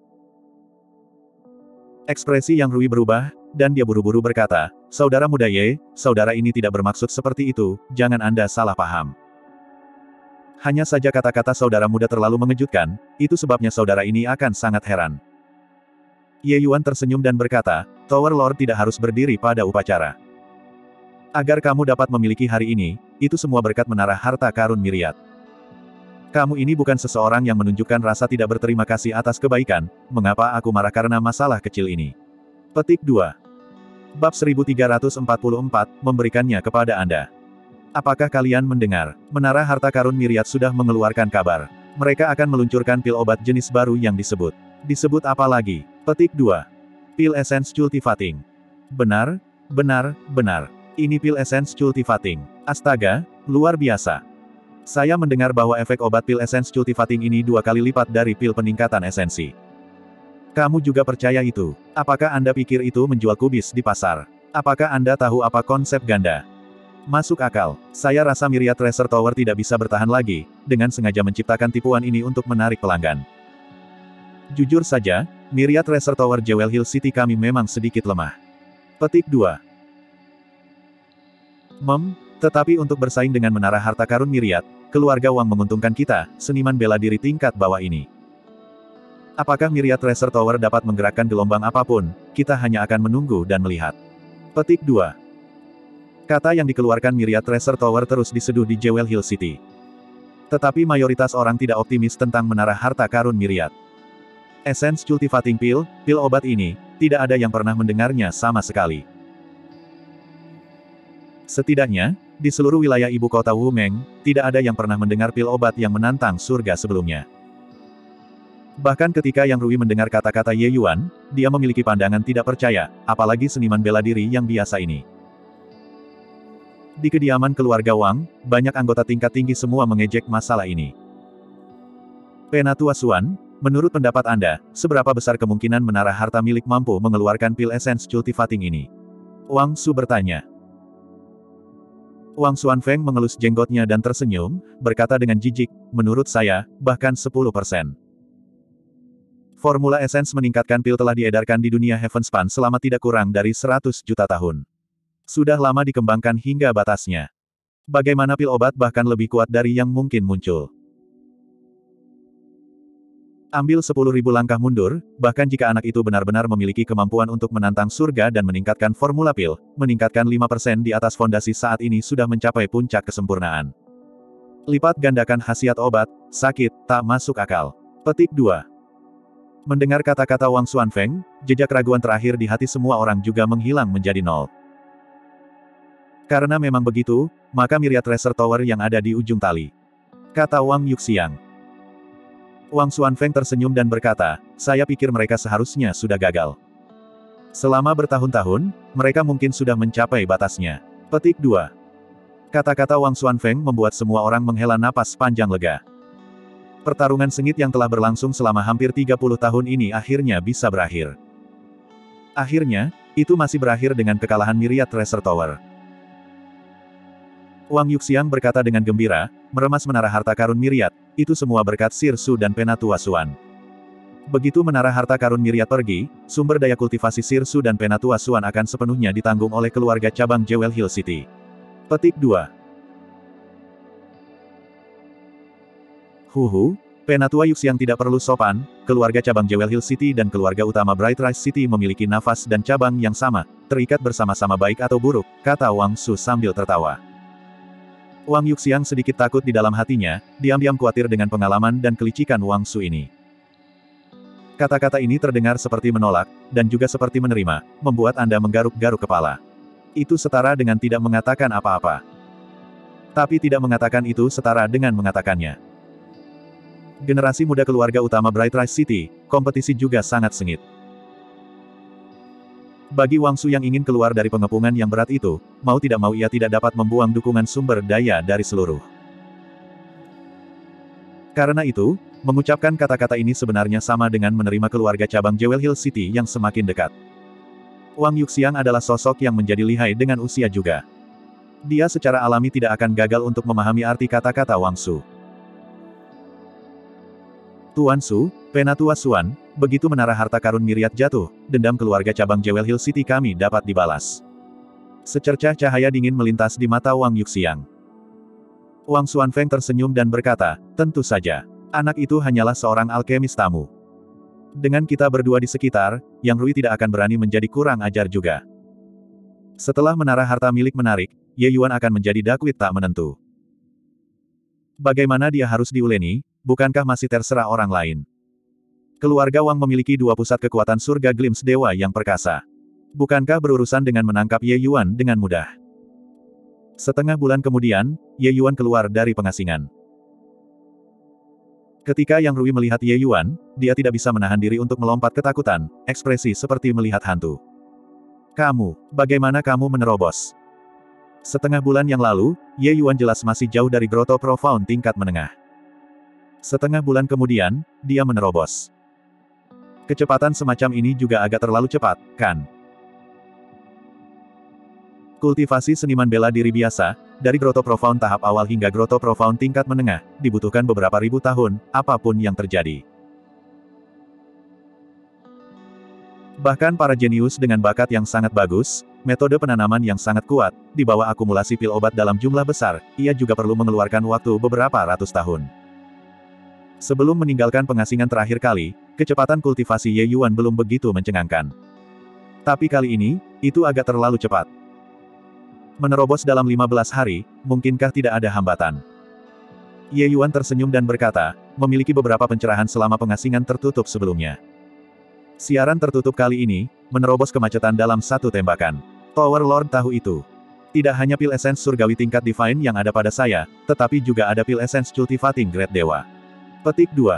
Ekspresi Yang Rui berubah, dan dia buru-buru berkata, "Saudara muda Ye, saudara ini tidak bermaksud seperti itu, jangan Anda salah paham." Hanya saja kata-kata saudara muda terlalu mengejutkan, itu sebabnya saudara ini akan sangat heran. Ye Yuan tersenyum dan berkata, Tower Lord tidak harus berdiri pada upacara. Agar kamu dapat memiliki hari ini, itu semua berkat menara harta karun Myriad. Kamu ini bukan seseorang yang menunjukkan rasa tidak berterima kasih atas kebaikan, mengapa aku marah karena masalah kecil ini? Petik 2. Bab 1344, memberikannya kepada Anda. Apakah kalian mendengar? Menara harta karun Myriad sudah mengeluarkan kabar. Mereka akan meluncurkan pil obat jenis baru yang disebut. Disebut apa lagi? Petik 2. Pil Essence Cultivating. Benar, benar, benar. Ini pil Essence Cultivating. Astaga, luar biasa. Saya mendengar bahwa efek obat pil Essence Cultivating ini 2 kali lipat dari pil peningkatan esensi. Kamu juga percaya itu? Apakah Anda pikir itu menjual kubis di pasar? Apakah Anda tahu apa konsep ganda? Masuk akal. Saya rasa Myriad Treasure Tower tidak bisa bertahan lagi, dengan sengaja menciptakan tipuan ini untuk menarik pelanggan. Jujur saja, Myriad Treasure Tower Jewel Hill City kami memang sedikit lemah. Petik 2. Tetapi untuk bersaing dengan menara harta karun Myriad, keluarga Wang menguntungkan kita, seniman bela diri tingkat bawah ini. Apakah Myriad Treasure Tower dapat menggerakkan gelombang apapun, kita hanya akan menunggu dan melihat. Petik 2. Kata yang dikeluarkan Myriad Treasure Tower terus diseduh di Jewel Hill City. Tetapi mayoritas orang tidak optimis tentang menara harta karun Myriad. Essence Cultivating Pill, pil obat ini, tidak ada yang pernah mendengarnya sama sekali. Setidaknya, di seluruh wilayah ibu kota Wumeng, tidak ada yang pernah mendengar pil obat yang menantang surga sebelumnya. Bahkan ketika Yang Rui mendengar kata-kata Ye Yuan, dia memiliki pandangan tidak percaya, apalagi seniman bela diri yang biasa ini. Di kediaman keluarga Wang, banyak anggota tingkat tinggi semua mengejek masalah ini. Penatua Xuan, menurut pendapat Anda, seberapa besar kemungkinan menara harta milik mampu mengeluarkan pil Essence Cultivating ini? Wang Su bertanya. Wang Xuanfeng mengelus jenggotnya dan tersenyum, berkata dengan jijik, menurut saya, bahkan 10%. Formula Essence meningkatkan pil telah diedarkan di dunia Heavenspan selama tidak kurang dari 100 juta tahun. Sudah lama dikembangkan hingga batasnya. Bagaimana pil obat bahkan lebih kuat dari yang mungkin muncul? Ambil 10.000 langkah mundur, bahkan jika anak itu benar-benar memiliki kemampuan untuk menantang surga dan meningkatkan formula pil, meningkatkan 5% di atas fondasi saat ini sudah mencapai puncak kesempurnaan. Lipat gandakan khasiat obat, sakit, tak masuk akal. Petik 2. Mendengar kata-kata Wang Xuanfeng, jejak keraguan terakhir di hati semua orang juga menghilang menjadi nol. Karena memang begitu, maka Myriad Treasure Tower yang ada di ujung tali. Kata Wang Yuxiang. Wang Xuanfeng tersenyum dan berkata, saya pikir mereka seharusnya sudah gagal. Selama bertahun-tahun, mereka mungkin sudah mencapai batasnya. Petik 2. Kata-kata Wang Xuanfeng membuat semua orang menghela napas panjang lega. Pertarungan sengit yang telah berlangsung selama hampir 30 tahun ini akhirnya bisa berakhir. Akhirnya, itu masih berakhir dengan kekalahan Myriad Treasure Tower. Wang Yuxiang berkata dengan gembira, meremas menara harta karun Myriad, itu semua berkat Sir Su dan Penatua Xuan. Begitu menara harta karun Myriad pergi, sumber daya kultivasi Sir Su dan Penatua Xuan akan sepenuhnya ditanggung oleh keluarga cabang Jewel Hill City. Petik 2. Penatua Yuxiang tidak perlu sopan, keluarga cabang Jewel Hill City dan keluarga utama Bright Rise City memiliki nafas dan cabang yang sama, terikat bersama-sama baik atau buruk, kata Wang Su sambil tertawa. Wang Yuxiang sedikit takut di dalam hatinya, diam-diam khawatir dengan pengalaman dan kelicikan Wang Su ini. Kata-kata ini terdengar seperti menolak, dan juga seperti menerima, membuat Anda menggaruk-garuk kepala. Itu setara dengan tidak mengatakan apa-apa. Tapi tidak mengatakan itu setara dengan mengatakannya. Generasi muda keluarga utama Bright Rise City, kompetisi juga sangat sengit. Bagi Wang Su yang ingin keluar dari pengepungan yang berat itu, mau tidak mau ia tidak dapat membuang dukungan sumber daya dari seluruh. Karena itu, mengucapkan kata-kata ini sebenarnya sama dengan menerima keluarga cabang Jewel Hill City yang semakin dekat. Wang Yuxiang adalah sosok yang menjadi lihai dengan usia juga. Dia secara alami tidak akan gagal untuk memahami arti kata-kata Wang Su. Tuan Su, Penatua Xuan, begitu menara harta karun Myriad jatuh, dendam keluarga cabang Jewel Hill City kami dapat dibalas. Secercah cahaya dingin melintas di mata Wang Yuxiang. Wang Xuanfeng tersenyum dan berkata, tentu saja. Anak itu hanyalah seorang alkemis tamu. Dengan kita berdua di sekitar, Yang Rui tidak akan berani menjadi kurang ajar juga. Setelah menara harta milik menarik, Ye Yuan akan menjadi dakwit tak menentu. Bagaimana dia harus diuleni, bukankah masih terserah orang lain? Keluarga Wang memiliki dua pusat kekuatan surga Glimpse Dewa yang perkasa. Bukankah berurusan dengan menangkap Ye Yuan dengan mudah? Setengah bulan kemudian, Ye Yuan keluar dari pengasingan. Ketika Yang Rui melihat Ye Yuan, dia tidak bisa menahan diri untuk melompat ketakutan, ekspresi seperti melihat hantu. Bagaimana kamu menerobos? Setengah bulan yang lalu, Ye Yuan jelas masih jauh dari Grotto Profound tingkat menengah. Setengah bulan kemudian, dia menerobos. Kecepatan semacam ini juga agak terlalu cepat, kan? Kultivasi seniman bela diri biasa, dari Grotto Profound tahap awal hingga Grotto Profound tingkat menengah, dibutuhkan beberapa ribu tahun, apapun yang terjadi. Bahkan para jenius dengan bakat yang sangat bagus, metode penanaman yang sangat kuat, di bawah akumulasi pil obat dalam jumlah besar, ia juga perlu mengeluarkan waktu beberapa ratus tahun. Sebelum meninggalkan pengasingan terakhir kali, kecepatan kultivasi Ye Yuan belum begitu mencengangkan. Tapi kali ini, itu agak terlalu cepat. Menerobos dalam 15 hari, mungkinkah tidak ada hambatan? Ye Yuan tersenyum dan berkata, memiliki beberapa pencerahan selama pengasingan tertutup sebelumnya. Siaran tertutup kali ini, menerobos kemacetan dalam satu tembakan. Tower Lord tahu itu. Tidak hanya pil esens surgawi tingkat divine yang ada pada saya, tetapi juga ada pil esens cultivating grade dewa. Petik 2.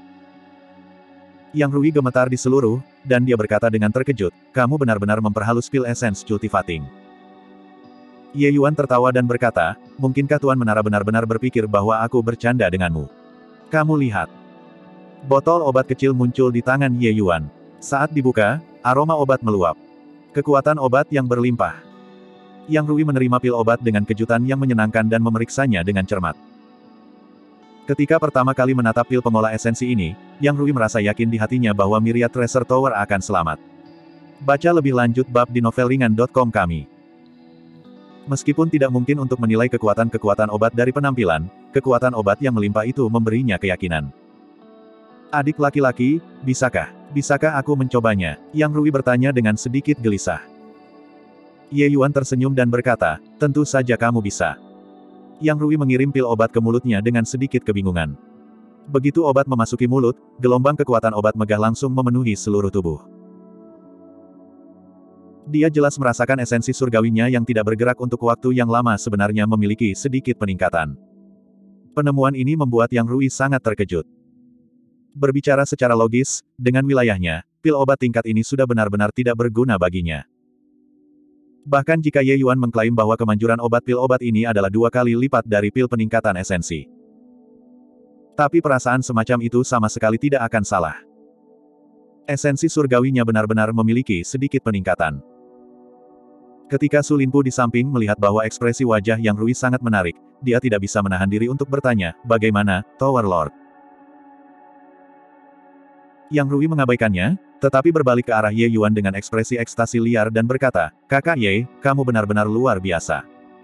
Yang Rui gemetar di seluruh, dan dia berkata dengan terkejut, kamu benar-benar memperhalus pil esens cultivating. Ye Yuan tertawa dan berkata, mungkinkah Tuan Menara benar-benar berpikir bahwa aku bercanda denganmu? Kamu lihat. Botol obat kecil muncul di tangan Ye Yuan. Saat dibuka, aroma obat meluap. Kekuatan obat yang berlimpah. Yang Rui menerima pil obat dengan kejutan yang menyenangkan dan memeriksanya dengan cermat. Ketika pertama kali menatap pil pengolah esensi ini, Yang Rui merasa yakin di hatinya bahwa Myriad Tracer Tower akan selamat. Baca lebih lanjut bab di novelringan.com kami. Meskipun tidak mungkin untuk menilai kekuatan-kekuatan obat dari penampilan, kekuatan obat yang melimpah itu memberinya keyakinan. Adik laki-laki, bisakah aku mencobanya? Yang Rui bertanya dengan sedikit gelisah. Ye Yuan tersenyum dan berkata, tentu saja kamu bisa. Yang Rui mengirim pil obat ke mulutnya dengan sedikit kebingungan. Begitu obat memasuki mulut, gelombang kekuatan obat megah langsung memenuhi seluruh tubuh. Dia jelas merasakan esensi surgawinya yang tidak bergerak untuk waktu yang lama sebenarnya memiliki sedikit peningkatan. Penemuan ini membuat Yang Rui sangat terkejut. Berbicara secara logis, dengan wilayahnya, pil obat tingkat ini sudah benar-benar tidak berguna baginya. Bahkan jika Ye Yuan mengklaim bahwa kemanjuran obat pil obat ini adalah 2 kali lipat dari pil peningkatan esensi. Tapi perasaan semacam itu sama sekali tidak akan salah. Esensi surgawinya benar-benar memiliki sedikit peningkatan. Ketika Su Linpu di samping melihat bahwa ekspresi wajah Yang Rui sangat menarik, dia tidak bisa menahan diri untuk bertanya, bagaimana, Tower Lord? Yang Rui mengabaikannya, tetapi berbalik ke arah Ye Yuan dengan ekspresi ekstasi liar dan berkata, Kakak Ye, kamu benar-benar luar biasa.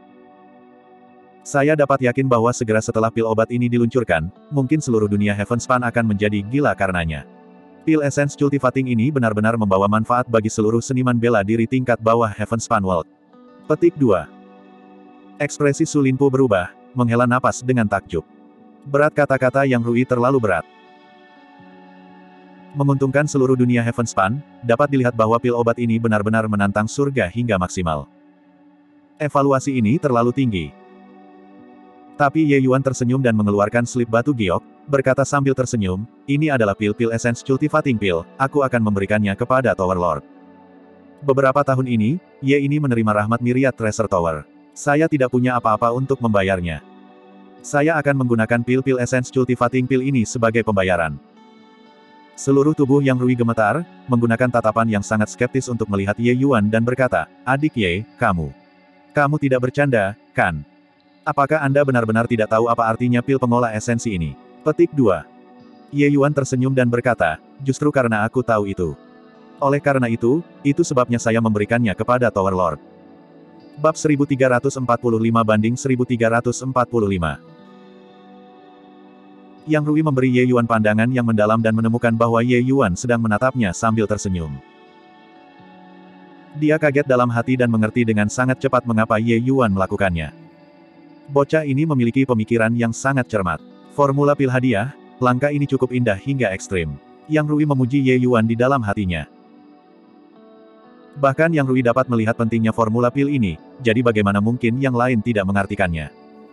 Saya dapat yakin bahwa segera setelah pil obat ini diluncurkan, mungkin seluruh dunia Heavenspan akan menjadi gila karenanya. Pil Essence Cultivating ini benar-benar membawa manfaat bagi seluruh seniman bela diri tingkat bawah Heavenspan World. Petik 2. Ekspresi Su Linpu berubah, menghela napas dengan takjub. Berat kata-kata Yang Rui terlalu berat. Menguntungkan seluruh dunia Heavenspan, dapat dilihat bahwa pil obat ini benar-benar menantang surga hingga maksimal. Evaluasi ini terlalu tinggi. Tapi Ye Yuan tersenyum dan mengeluarkan slip batu giok, berkata sambil tersenyum, ini adalah pil-pil Essence Cultivating Pill, aku akan memberikannya kepada Tower Lord. Beberapa tahun ini, Ye ini menerima rahmat Myriad Tracer Tower. Saya tidak punya apa-apa untuk membayarnya. Saya akan menggunakan pil-pil Essence Cultivating Pill ini sebagai pembayaran. Seluruh tubuh Yang Rui gemetar, menggunakan tatapan yang sangat skeptis untuk melihat Ye Yuan dan berkata, adik Ye, kamu tidak bercanda, kan? Apakah Anda benar-benar tidak tahu apa artinya pil pengolah esensi ini? Petik 2. Ye Yuan tersenyum dan berkata, justru karena aku tahu itu. Oleh karena itu sebabnya saya memberikannya kepada Tower Lord. Bab 1345 banding 1345. Yang Rui memberi Ye Yuan pandangan yang mendalam dan menemukan bahwa Ye Yuan sedang menatapnya sambil tersenyum. Dia kaget dalam hati dan mengerti dengan sangat cepat mengapa Ye Yuan melakukannya. Bocah ini memiliki pemikiran yang sangat cermat. Formula pil hadiah, langkah ini cukup indah hingga ekstrim. Yang Rui memuji Ye Yuan di dalam hatinya. Bahkan Yang Rui dapat melihat pentingnya formula pil ini, jadi bagaimana mungkin yang lain tidak mengartikannya.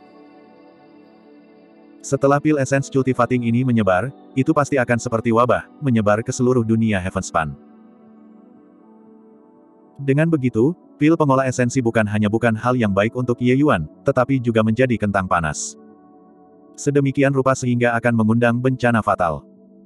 Setelah pil Essence Cultivating ini menyebar, itu pasti akan seperti wabah, menyebar ke seluruh dunia Heavenspan. Dengan begitu, pil pengolah esensi bukan hal yang baik untuk Ye Yuan, tetapi juga menjadi kentang panas. Sedemikian rupa sehingga akan mengundang bencana fatal.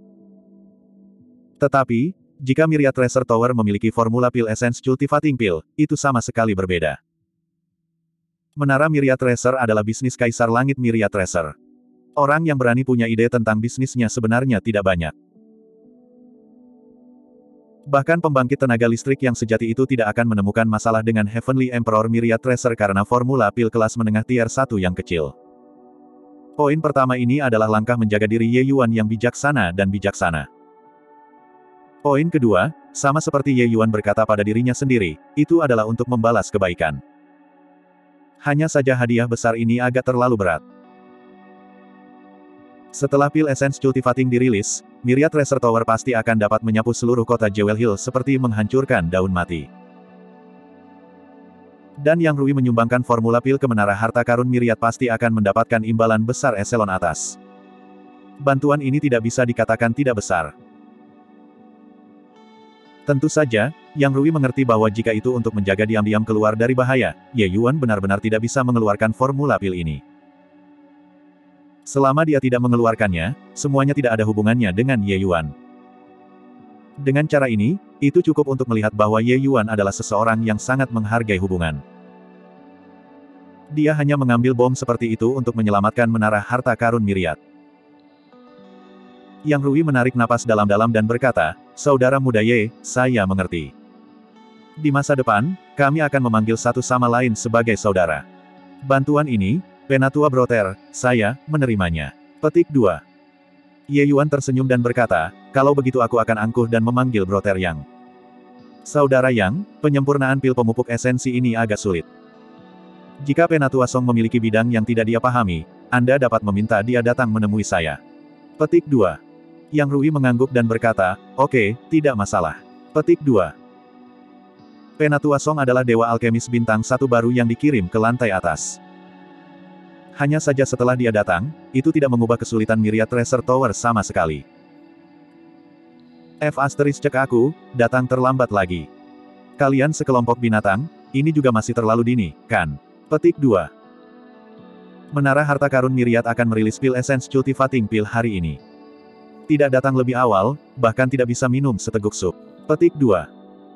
Tetapi, jika Myriad Tracer Tower memiliki formula pil Essence Cultivating Pill, itu sama sekali berbeda. Menara Myriad Tracer adalah bisnis Kaisar Langit Myriad Tracer. Orang yang berani punya ide tentang bisnisnya sebenarnya tidak banyak. Bahkan pembangkit tenaga listrik yang sejati itu tidak akan menemukan masalah dengan Heavenly Emperor Myriad Tracer karena formula pil kelas menengah tier 1 yang kecil. Poin pertama ini adalah langkah menjaga diri Ye Yuan yang bijaksana dan bijaksana. Poin kedua, sama seperti Ye Yuan berkata pada dirinya sendiri, itu adalah untuk membalas kebaikan. Hanya saja hadiah besar ini agak terlalu berat. Setelah pil Essence Cultivating dirilis, Myriad Tracer Tower pasti akan dapat menyapu seluruh kota Jewel Hill seperti menghancurkan daun mati. Dan Yang Rui menyumbangkan formula pil ke menara harta karun Myriad pasti akan mendapatkan imbalan besar eselon atas. Bantuan ini tidak bisa dikatakan tidak besar. Tentu saja, Yang Rui mengerti bahwa jika itu untuk menjaga diam-diam keluar dari bahaya, Ye Yuan benar-benar tidak bisa mengeluarkan formula pil ini. Selama dia tidak mengeluarkannya, semuanya tidak ada hubungannya dengan Ye Yuan. Dengan cara ini, itu cukup untuk melihat bahwa Ye Yuan adalah seseorang yang sangat menghargai hubungan. Dia hanya mengambil bom seperti itu untuk menyelamatkan menara harta karun Myriad. Yang Rui menarik napas dalam-dalam dan berkata, "Saudara muda Ye, saya mengerti. Di masa depan, kami akan memanggil satu sama lain sebagai saudara. Bantuan ini, Penatua Broter, saya menerimanya." Petik 2. Ye Yuan tersenyum dan berkata, "Kalau begitu aku akan angkuh dan memanggil Broter Yang." Saudara Yang, penyempurnaan pil pemupuk esensi ini agak sulit. Jika Penatua Song memiliki bidang yang tidak dia pahami, Anda dapat meminta dia datang menemui saya. Petik 2. Yang Rui mengangguk dan berkata, "Oke, tidak masalah." Petik 2. Penatua Song adalah dewa alkemis bintang 1 baru yang dikirim ke lantai atas. Hanya saja setelah dia datang, itu tidak mengubah kesulitan Myriad Tracer Tower sama sekali. Cek aku, datang terlambat lagi. Kalian sekelompok binatang, ini juga masih terlalu dini, kan? Petik 2. Menara harta karun Myriad akan merilis pil Essence Cultivating pil hari ini. Tidak datang lebih awal, bahkan tidak bisa minum seteguk sup. Petik 2.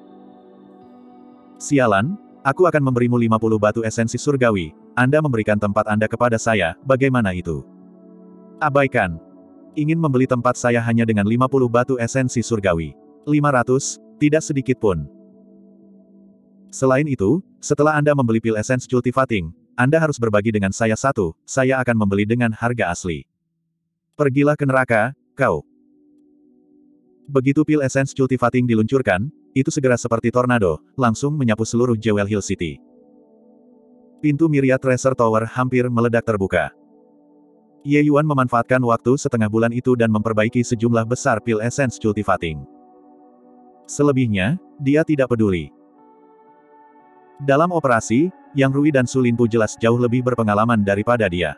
Sialan, aku akan memberimu 50 batu esensi surgawi. Anda memberikan tempat Anda kepada saya, bagaimana itu? Abaikan. Ingin membeli tempat saya hanya dengan 50 batu esensi surgawi. 500, tidak sedikit pun. Selain itu, setelah Anda membeli pil Essence Cultivating, Anda harus berbagi dengan saya satu, saya akan membeli dengan harga asli. Pergilah ke neraka, kau. Begitu pil Essence Cultivating diluncurkan, itu segera seperti tornado, langsung menyapu seluruh Jewel Hill City. Pintu Myriad Tracer Tower hampir meledak terbuka. Ye Yuan memanfaatkan waktu setengah bulan itu dan memperbaiki sejumlah besar pil Essence Cultivating. Selebihnya, dia tidak peduli. Dalam operasi, Yang Rui dan Su Linpu jelas jauh lebih berpengalaman daripada dia.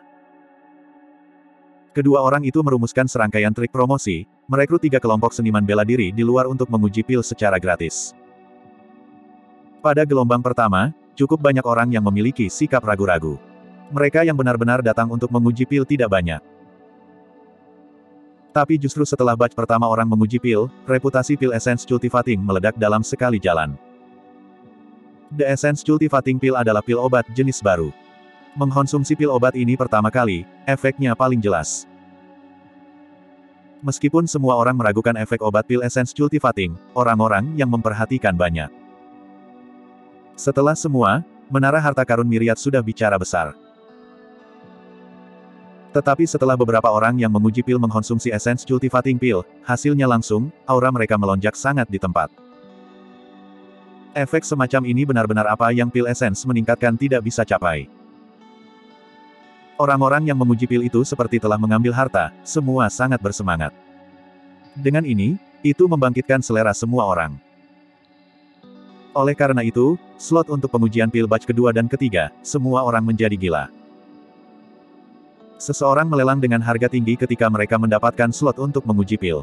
Kedua orang itu merumuskan serangkaian trik promosi, merekrut 3 kelompok seniman bela diri di luar untuk menguji pil secara gratis. Pada gelombang pertama, cukup banyak orang yang memiliki sikap ragu-ragu. Mereka yang benar-benar datang untuk menguji pil tidak banyak. Tapi justru setelah batch pertama orang menguji pil, reputasi pil Essence Cultivating meledak dalam sekali jalan. The Essence Cultivating Pil adalah pil obat jenis baru. Mengkonsumsi pil obat ini pertama kali, efeknya paling jelas. Meskipun semua orang meragukan efek obat pil Essence Cultivating, orang-orang yang memperhatikan banyak. Setelah semua, menara harta karun Myriad sudah bicara besar. Tetapi setelah beberapa orang yang menguji pil mengkonsumsi Essence Cultivating Pil, hasilnya langsung, aura mereka melonjak sangat di tempat. Efek semacam ini benar-benar apa yang pil Essence meningkatkan tidak bisa capai. Orang-orang yang menguji pil itu seperti telah mengambil harta, semua sangat bersemangat. Dengan ini, itu membangkitkan selera semua orang. Oleh karena itu, slot untuk pengujian pil batch kedua dan ketiga, semua orang menjadi gila. Seseorang melelang dengan harga tinggi ketika mereka mendapatkan slot untuk menguji pil.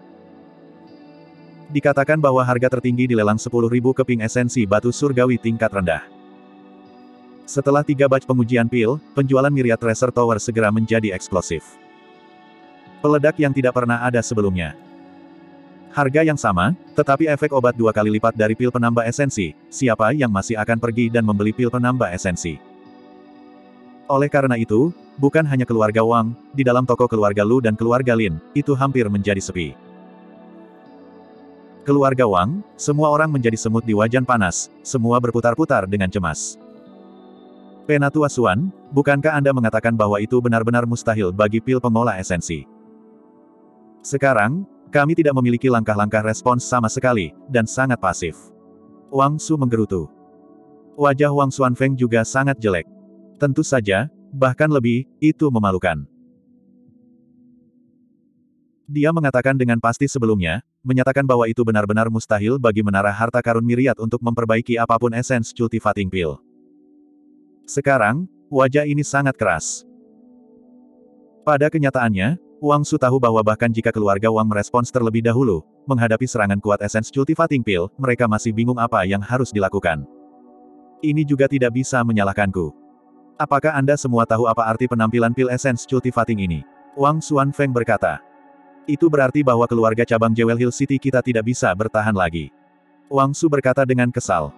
Dikatakan bahwa harga tertinggi dilelang 10.000 keping esensi batu surgawi tingkat rendah. Setelah 3 batch pengujian pil, penjualan Myriad Tracer Tower segera menjadi eksplosif. Peledak yang tidak pernah ada sebelumnya. Harga yang sama, tetapi efek obat 2 kali lipat dari pil penambah esensi, siapa yang masih akan pergi dan membeli pil penambah esensi? Oleh karena itu, bukan hanya keluarga Wang, di dalam toko keluarga Lu dan keluarga Lin, itu hampir menjadi sepi. Keluarga Wang, semua orang menjadi semut di wajan panas, semua berputar-putar dengan cemas. Penatua Xuan, bukankah Anda mengatakan bahwa itu benar-benar mustahil bagi pil pengolah esensi? Sekarang, kami tidak memiliki langkah-langkah respons sama sekali, dan sangat pasif. Wang Su menggerutu. Wajah Wang Xuanfeng juga sangat jelek. Tentu saja, bahkan lebih, itu memalukan. Dia mengatakan dengan pasti sebelumnya, menyatakan bahwa itu benar-benar mustahil bagi menara harta karun Myriad untuk memperbaiki apapun esens cultivating pil. Sekarang, wajah ini sangat keras. Pada kenyataannya, Wang Su tahu bahwa bahkan jika keluarga Wang merespons terlebih dahulu, menghadapi serangan kuat esens cultivating pil, mereka masih bingung apa yang harus dilakukan. Ini juga tidak bisa menyalahkanku. Apakah Anda semua tahu apa arti penampilan pil esens cultivating ini? Wang Xuanfeng berkata. Itu berarti bahwa keluarga cabang Jewel Hill City kita tidak bisa bertahan lagi. Wang Su berkata dengan kesal.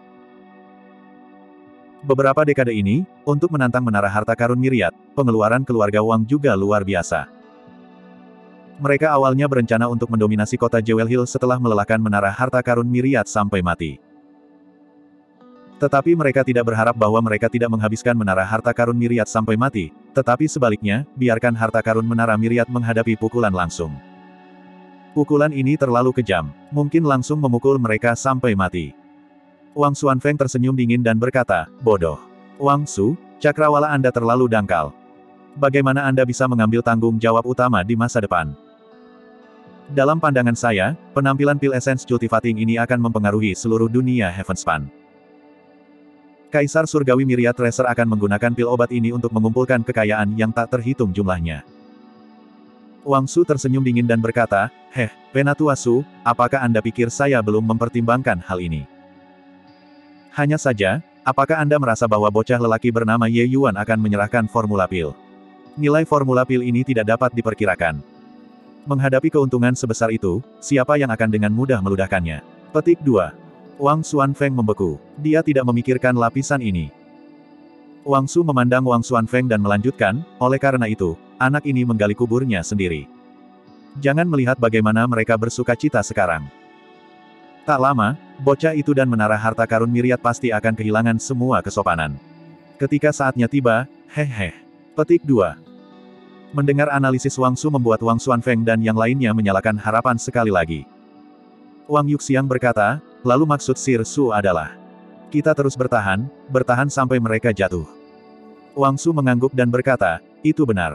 Beberapa dekade ini, untuk menantang menara harta karun Myriad, pengeluaran keluarga Wang juga luar biasa. Mereka awalnya berencana untuk mendominasi kota Jewel Hill setelah melelahkan menara harta karun Myriad sampai mati. Tetapi mereka tidak berharap bahwa mereka tidak menghabiskan menara harta karun Myriad sampai mati, tetapi sebaliknya, biarkan harta karun menara Myriad menghadapi pukulan langsung. Pukulan ini terlalu kejam, mungkin langsung memukul mereka sampai mati. Wang Xuanfeng tersenyum dingin dan berkata, bodoh. Wang Su, cakrawala Anda terlalu dangkal. Bagaimana Anda bisa mengambil tanggung jawab utama di masa depan? Dalam pandangan saya, penampilan pil esens cultivating ini akan mempengaruhi seluruh dunia Heavenspan. Kaisar Surgawi Myriad Tracer akan menggunakan pil obat ini untuk mengumpulkan kekayaan yang tak terhitung jumlahnya. Wang Su tersenyum dingin dan berkata, Penatua Su, apakah Anda pikir saya belum mempertimbangkan hal ini? Hanya saja, apakah Anda merasa bahwa bocah lelaki bernama Ye Yuan akan menyerahkan formula pil? Nilai formula pil ini tidak dapat diperkirakan. Menghadapi keuntungan sebesar itu, siapa yang akan dengan mudah meludahkannya? Petik 2. Wang Xuanfeng membeku. Dia tidak memikirkan lapisan ini. Wang Su memandang Wang Xuanfeng dan melanjutkan, oleh karena itu, anak ini menggali kuburnya sendiri. Jangan melihat bagaimana mereka bersuka cita sekarang. Tak lama, bocah itu dan menara harta karun Myriad pasti akan kehilangan semua kesopanan. Ketika saatnya tiba, Petik 2. Mendengar analisis Wang Su membuat Wang Xuanfeng dan yang lainnya menyalakan harapan sekali lagi. Wang Yuxiang berkata, lalu maksud Sir Su adalah, kita terus bertahan sampai mereka jatuh. Wang Su mengangguk dan berkata, itu benar.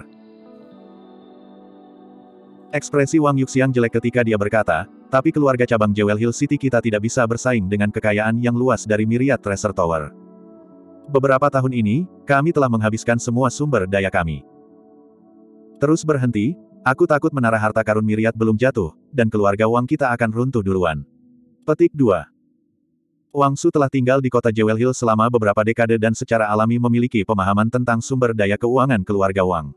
Ekspresi Wang Yuxiang jelek ketika dia berkata, tapi keluarga cabang Jewel Hill City kita tidak bisa bersaing dengan kekayaan yang luas dari Myriad Treasure Tower. Beberapa tahun ini, kami telah menghabiskan semua sumber daya kami. Terus berhenti, aku takut menara harta karun Myriad belum jatuh, dan keluarga Wang kita akan runtuh duluan. Petik 2. Wang Su telah tinggal di kota Jewel Hill selama beberapa dekade dan secara alami memiliki pemahaman tentang sumber daya keuangan keluarga Wang.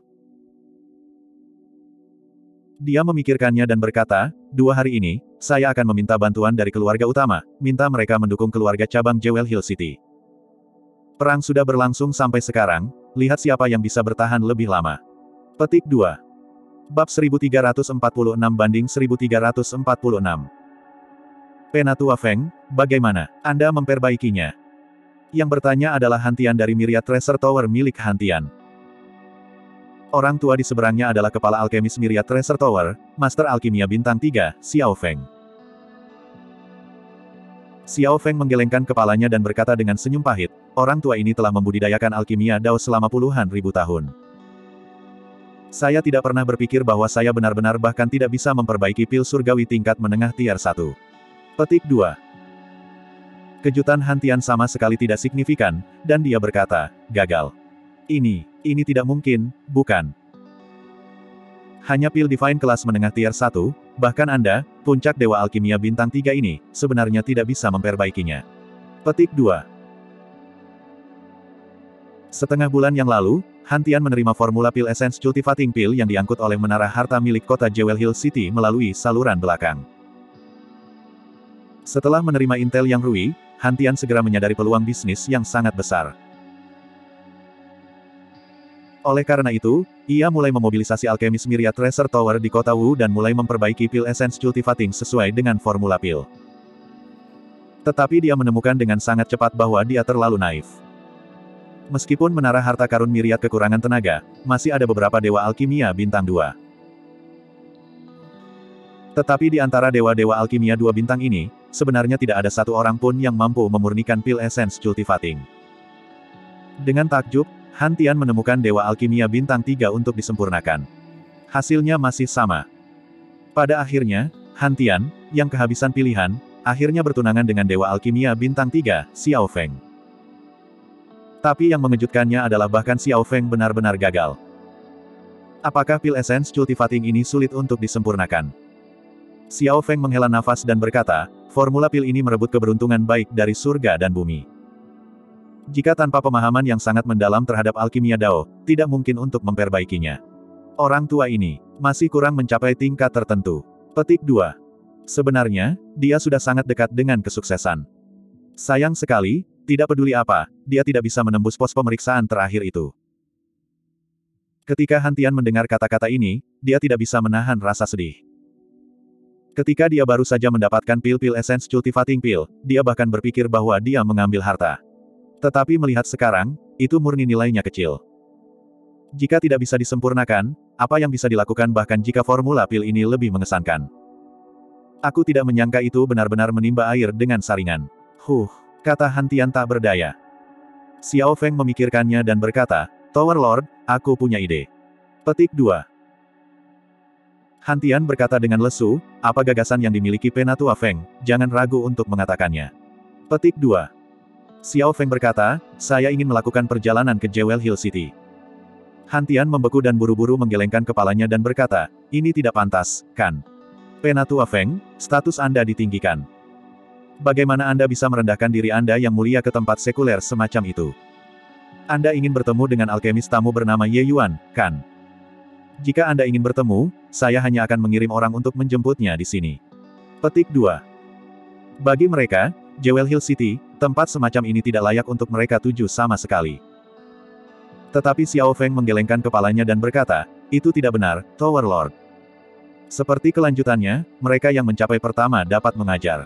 Dia memikirkannya dan berkata, 2 hari ini, saya akan meminta bantuan dari keluarga utama, minta mereka mendukung keluarga cabang Jewel Hill City. Perang sudah berlangsung sampai sekarang, lihat siapa yang bisa bertahan lebih lama. Petik 2. Bab 1346 banding 1346. Penatua Feng, bagaimana Anda memperbaikinya? Yang bertanya adalah Hantian dari Myriad Treasure Tower milik Hantian. Orang tua di seberangnya adalah kepala alkemis Myriad Treasure Tower, Master Alkimia Bintang 3, Xiao Feng. Xiao Feng menggelengkan kepalanya dan berkata dengan senyum pahit, orang tua ini telah membudidayakan alkimia Dao selama puluhan ribu tahun. Saya tidak pernah berpikir bahwa saya benar-benar bahkan tidak bisa memperbaiki pil surgawi tingkat menengah tier 1. Petik 2. Kejutan Hantian sama sekali tidak signifikan, dan dia berkata, gagal. Ini tidak mungkin, bukan? Hanya pil divine kelas menengah tier 1, bahkan Anda, puncak dewa alkimia bintang 3 ini, sebenarnya tidak bisa memperbaikinya. Petik 2. Setengah bulan yang lalu, Hantian menerima formula pil Essence Cultivating Pil yang diangkut oleh menara harta milik kota Jewel Hill City melalui saluran belakang. Setelah menerima intel yang rui, Hantian segera menyadari peluang bisnis yang sangat besar. Oleh karena itu, ia mulai memobilisasi alkemis Myriad Treasure Tower di kota Wu dan mulai memperbaiki pil Essence Cultivating sesuai dengan formula pil. Tetapi dia menemukan dengan sangat cepat bahwa dia terlalu naif. Meskipun menara harta karun Myriad kekurangan tenaga, masih ada beberapa dewa alkimia bintang 2. Tetapi di antara dewa-dewa alkimia 2 bintang ini, sebenarnya tidak ada satu orang pun yang mampu memurnikan pil Essence Cultivating. Dengan takjub, Han Tian menemukan dewa alkimia bintang 3 untuk disempurnakan. Hasilnya masih sama. Pada akhirnya, Han Tian, yang kehabisan pilihan, akhirnya bertunangan dengan dewa alkimia bintang 3, Xiao Feng. Tapi yang mengejutkannya adalah bahkan Xiao Feng benar-benar gagal. Apakah pil Essence Cultivating ini sulit untuk disempurnakan? Xiao Feng menghela nafas dan berkata, formula pil ini merebut keberuntungan baik dari surga dan bumi. Jika tanpa pemahaman yang sangat mendalam terhadap alkimia Dao, tidak mungkin untuk memperbaikinya. Orang tua ini masih kurang mencapai tingkat tertentu. Petik 2. Sebenarnya, dia sudah sangat dekat dengan kesuksesan. Sayang sekali, tidak peduli apa, dia tidak bisa menembus pos pemeriksaan terakhir itu. Ketika Han Tian mendengar kata-kata ini, dia tidak bisa menahan rasa sedih. Ketika dia baru saja mendapatkan pil-pil Essence Cultivating Pill, dia bahkan berpikir bahwa dia mengambil harta. Tetapi melihat sekarang, itu murni nilainya kecil. Jika tidak bisa disempurnakan, apa yang bisa dilakukan bahkan jika formula pil ini lebih mengesankan? Aku tidak menyangka itu benar-benar menimba air dengan saringan. Kata Han Tian tak berdaya. Xiao Feng memikirkannya dan berkata, Tower Lord, aku punya ide. Petik 2. Han Tian berkata dengan lesu, apa gagasan yang dimiliki Penatua Feng, jangan ragu untuk mengatakannya. Petik 2. Xiao Feng berkata, saya ingin melakukan perjalanan ke Jewel Hill City. Han Tian membeku dan buru-buru menggelengkan kepalanya dan berkata, ini tidak pantas, kan? Penatua Feng, status Anda ditinggikan. Bagaimana Anda bisa merendahkan diri Anda yang mulia ke tempat sekuler semacam itu? Anda ingin bertemu dengan alkemis tamu bernama Ye Yuan, kan? Jika Anda ingin bertemu, saya hanya akan mengirim orang untuk menjemputnya di sini. Petik 2. Bagi mereka, Jewel Hill City, tempat semacam ini tidak layak untuk mereka tuju sama sekali. Tetapi Xiao Feng menggelengkan kepalanya dan berkata, itu tidak benar, Tower Lord. Seperti kelanjutannya, mereka yang mencapai pertama dapat mengajar.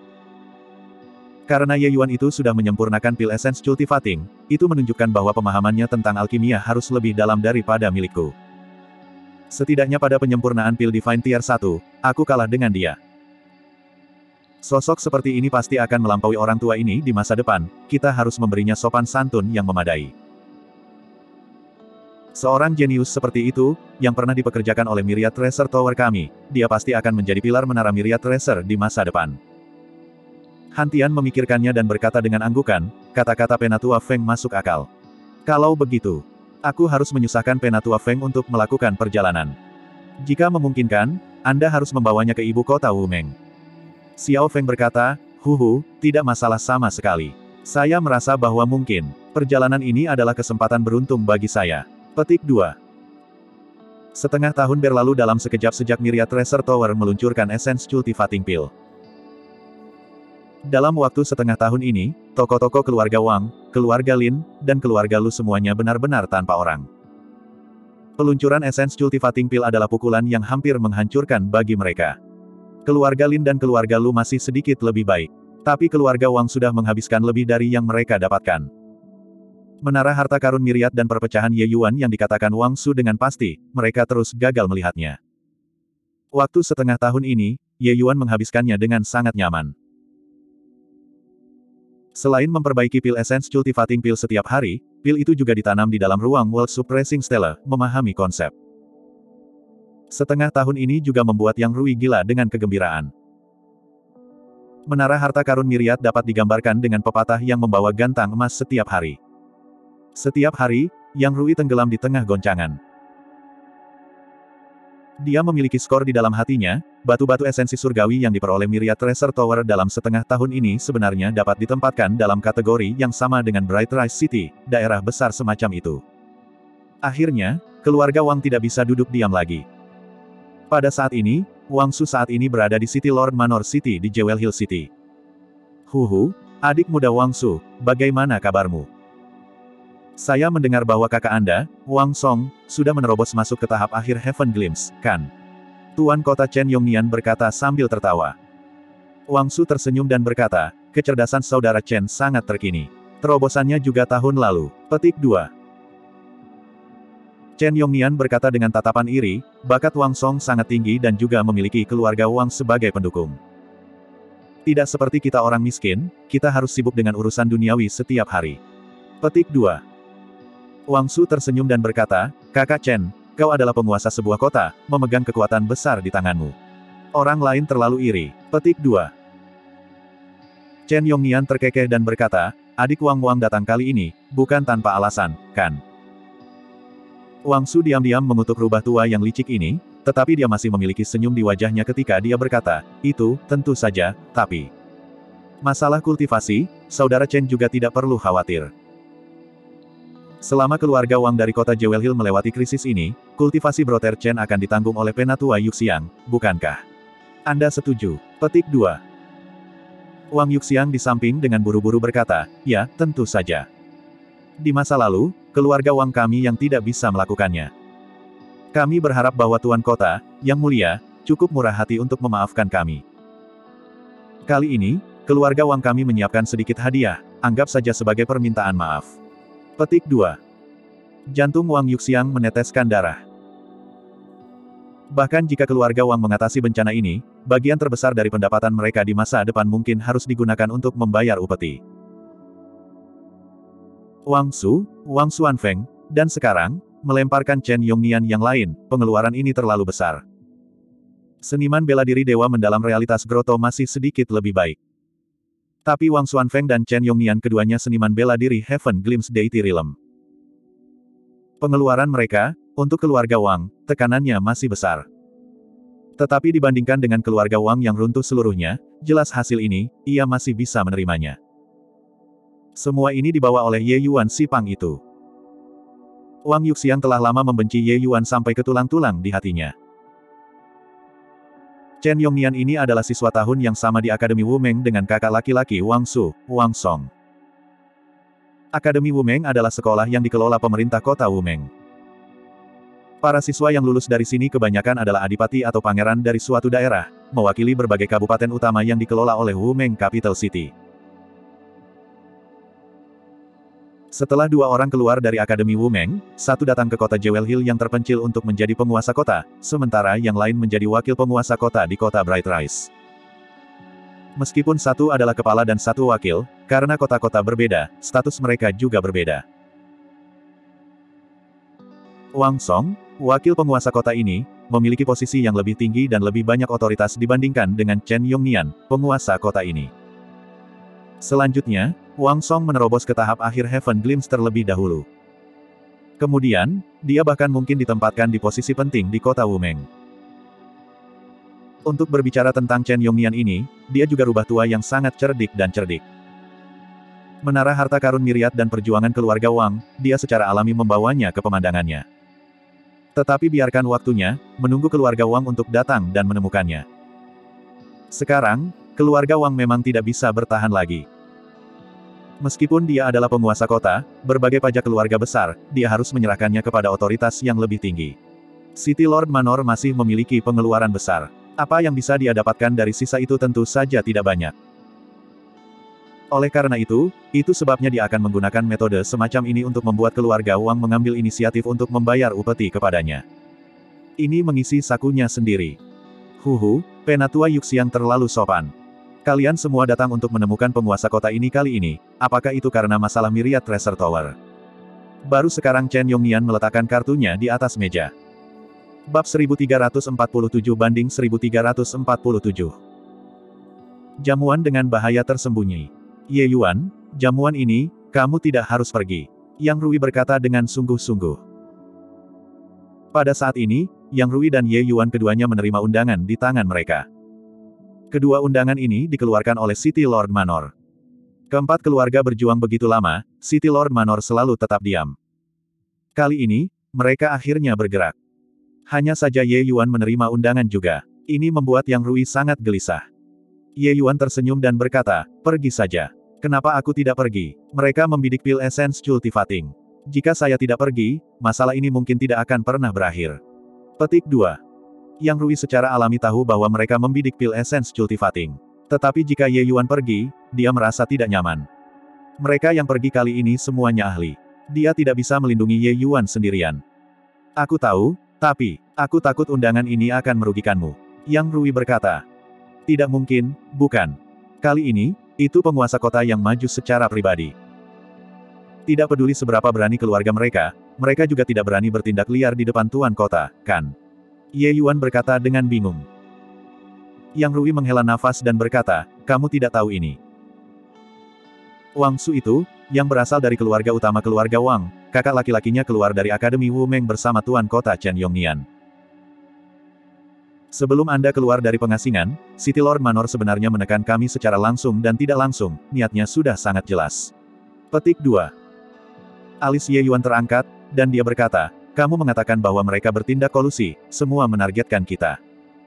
Karena Ye Yuan itu sudah menyempurnakan pil Essence Cultivating, itu menunjukkan bahwa pemahamannya tentang alkimia harus lebih dalam daripada milikku. Setidaknya pada penyempurnaan pil Divine Tier 1, aku kalah dengan dia. Sosok seperti ini pasti akan melampaui orang tua ini di masa depan, kita harus memberinya sopan santun yang memadai. Seorang jenius seperti itu, yang pernah dipekerjakan oleh Myriad Tracer Tower kami, dia pasti akan menjadi pilar menara Myriad Tracer di masa depan. Han Tian memikirkannya dan berkata dengan anggukan, kata-kata Penatua Feng masuk akal. Kalau begitu, aku harus menyusahkan Penatua Feng untuk melakukan perjalanan. Jika memungkinkan, Anda harus membawanya ke ibu kota Wumeng. Xiao Feng berkata, tidak masalah sama sekali. Saya merasa bahwa mungkin, perjalanan ini adalah kesempatan beruntung bagi saya. Petik 2. Setengah tahun berlalu dalam sekejap sejak Myriad Tracer Tower meluncurkan Essence Cultivating Pill. Dalam waktu setengah tahun ini, toko-toko keluarga Wang, keluarga Lin, dan keluarga Lu semuanya benar-benar tanpa orang. Peluncuran Essence Cultivating Pill adalah pukulan yang hampir menghancurkan bagi mereka. Keluarga Lin dan keluarga Lu masih sedikit lebih baik. Tapi keluarga Wang sudah menghabiskan lebih dari yang mereka dapatkan. Menara harta karun Myriad dan perpecahan Ye Yuan yang dikatakan Wang Su dengan pasti, mereka terus gagal melihatnya. Waktu setengah tahun ini, Ye Yuan menghabiskannya dengan sangat nyaman. Selain memperbaiki pil Essence Cultivating Pill setiap hari, pil itu juga ditanam di dalam ruang World Suppressing Stella, memahami konsep. Setengah tahun ini juga membuat Yang Rui gila dengan kegembiraan. Menara harta karun Myriad dapat digambarkan dengan pepatah yang membawa gantang emas setiap hari. Setiap hari, Yang Rui tenggelam di tengah goncangan. Dia memiliki skor di dalam hatinya, batu-batu esensi surgawi yang diperoleh Myriad Tracer Tower dalam setengah tahun ini sebenarnya dapat ditempatkan dalam kategori yang sama dengan Bright Rise City, daerah besar semacam itu. Akhirnya, keluarga Wang tidak bisa duduk diam lagi. Pada saat ini, Wang Su saat ini berada di City Lord Manor City di Jewel Hill City. Adik muda Wang Su, bagaimana kabarmu? Saya mendengar bahwa kakak Anda, Wang Song, sudah menerobos masuk ke tahap akhir Heaven Glimpse, kan? Tuan kota Chen Yongnian berkata sambil tertawa. Wang Su tersenyum dan berkata, kecerdasan saudara Chen sangat terkini. Terobosannya juga tahun lalu. Petik 2. Chen Yongnian berkata dengan tatapan iri, bakat Wang Song sangat tinggi dan juga memiliki keluarga Wang sebagai pendukung. Tidak seperti kita orang miskin, kita harus sibuk dengan urusan duniawi setiap hari. Petik 2. Wang Su tersenyum dan berkata, Kakak Chen, kau adalah penguasa sebuah kota, memegang kekuatan besar di tanganmu. Orang lain terlalu iri. Petik 2. Chen Yongnian terkekeh dan berkata, adik Wang datang kali ini, bukan tanpa alasan, kan? Wang Su diam-diam mengutuk rubah tua yang licik ini, tetapi dia masih memiliki senyum di wajahnya ketika dia berkata, itu, tentu saja, tapi... Masalah kultivasi, saudara Chen juga tidak perlu khawatir. Selama keluarga Wang dari kota Jewel Hill melewati krisis ini, kultivasi Brother Chen akan ditanggung oleh penatua Yuxiang, bukankah? Anda setuju? Petik 2. Wang Yuxiang di samping dengan buru-buru berkata, ya, tentu saja. Di masa lalu, keluarga Wang kami yang tidak bisa melakukannya. Kami berharap bahwa Tuan Kota, yang mulia, cukup murah hati untuk memaafkan kami. Kali ini, keluarga Wang kami menyiapkan sedikit hadiah, anggap saja sebagai permintaan maaf. Petik 2. Jantung Wang Yuxiang meneteskan darah. Bahkan jika keluarga Wang mengatasi bencana ini, bagian terbesar dari pendapatan mereka di masa depan mungkin harus digunakan untuk membayar upeti. Wang Su, Wang Xuanfeng, dan sekarang, melemparkan Chen Yongnian yang lain, pengeluaran ini terlalu besar. Seniman bela diri dewa mendalam realitas Grotto masih sedikit lebih baik. Tapi Wang Xuanfeng dan Chen Yongnian keduanya seniman bela diri Heaven Glimpse Deity Realm. Pengeluaran mereka, untuk keluarga Wang, tekanannya masih besar. Tetapi dibandingkan dengan keluarga Wang yang runtuh seluruhnya, jelas hasil ini, ia masih bisa menerimanya. Semua ini dibawa oleh Ye Yuan si Pang itu. Wang Yuxiang telah lama membenci Ye Yuan sampai ke tulang-tulang di hatinya. Chen Yongnian ini adalah siswa tahun yang sama di Akademi Wumeng dengan kakak laki-laki Wang Su, Wang Song. Akademi Wumeng adalah sekolah yang dikelola pemerintah kota Wumeng. Para siswa yang lulus dari sini kebanyakan adalah adipati atau pangeran dari suatu daerah, mewakili berbagai kabupaten utama yang dikelola oleh Wumeng Capital City. Setelah dua orang keluar dari Akademi Wumeng, satu datang ke kota Jewel Hill yang terpencil untuk menjadi penguasa kota, sementara yang lain menjadi wakil penguasa kota di kota Bright Rise. Meskipun satu adalah kepala dan satu wakil, karena kota-kota berbeda, status mereka juga berbeda. Wang Song, wakil penguasa kota ini, memiliki posisi yang lebih tinggi dan lebih banyak otoritas dibandingkan dengan Chen Yongnian, penguasa kota ini. Selanjutnya, Wang Song menerobos ke tahap akhir Heaven Glimpse terlebih dahulu. Kemudian, dia bahkan mungkin ditempatkan di posisi penting di kota Wumeng. Untuk berbicara tentang Chen Yongnian ini, dia juga rubah tua yang sangat cerdik dan cerdik. Menara harta karun Myriad dan perjuangan keluarga Wang, dia secara alami membawanya ke pemandangannya. Tetapi biarkan waktunya, menunggu keluarga Wang untuk datang dan menemukannya. Sekarang, keluarga Wang memang tidak bisa bertahan lagi. Meskipun dia adalah penguasa kota, berbagai pajak keluarga besar, dia harus menyerahkannya kepada otoritas yang lebih tinggi. City Lord Manor masih memiliki pengeluaran besar. Apa yang bisa dia dapatkan dari sisa itu tentu saja tidak banyak. Oleh karena itu sebabnya dia akan menggunakan metode semacam ini untuk membuat keluarga Wang mengambil inisiatif untuk membayar upeti kepadanya. Ini mengisi sakunya sendiri. Penatua Yuxiang terlalu sopan. Kalian semua datang untuk menemukan penguasa kota ini kali ini, apakah itu karena masalah Myriad Treasure Tower? Baru sekarang Chen Yongnian meletakkan kartunya di atas meja. Bab 1347-1347. Jamuan dengan bahaya tersembunyi. Ye Yuan, jamuan ini, kamu tidak harus pergi. Yang Rui berkata dengan sungguh-sungguh. Pada saat ini, Yang Rui dan Ye Yuan keduanya menerima undangan di tangan mereka. Kedua undangan ini dikeluarkan oleh City Lord Manor. Keempat keluarga berjuang begitu lama, City Lord Manor selalu tetap diam. Kali ini, mereka akhirnya bergerak. Hanya saja Ye Yuan menerima undangan juga. Ini membuat Yang Rui sangat gelisah. Ye Yuan tersenyum dan berkata, pergi saja. Kenapa aku tidak pergi? Mereka membidik pil essence cultivating. Jika saya tidak pergi, masalah ini mungkin tidak akan pernah berakhir. Petik 2. Yang Rui secara alami tahu bahwa mereka membidik pil essence cultivating. Tetapi jika Ye Yuan pergi, dia merasa tidak nyaman. Mereka yang pergi kali ini semuanya ahli. Dia tidak bisa melindungi Ye Yuan sendirian. Aku tahu, tapi, aku takut undangan ini akan merugikanmu. Yang Rui berkata. Tidak mungkin, bukan. Kali ini, itu penguasa kota yang maju secara pribadi. Tidak peduli seberapa berani keluarga mereka juga tidak berani bertindak liar di depan tuan kota, kan? Ye Yuan berkata dengan bingung. Yang Rui menghela nafas dan berkata, kamu tidak tahu ini. Wang Su itu, yang berasal dari keluarga utama keluarga Wang, kakak laki-lakinya keluar dari Akademi Wu Meng bersama tuan kota Chen Yongnian. Sebelum Anda keluar dari pengasingan, City Lord Manor sebenarnya menekan kami secara langsung dan tidak langsung, niatnya sudah sangat jelas. Petik 2. Alis Ye Yuan terangkat, dan dia berkata, kamu mengatakan bahwa mereka bertindak kolusi, semua menargetkan kita.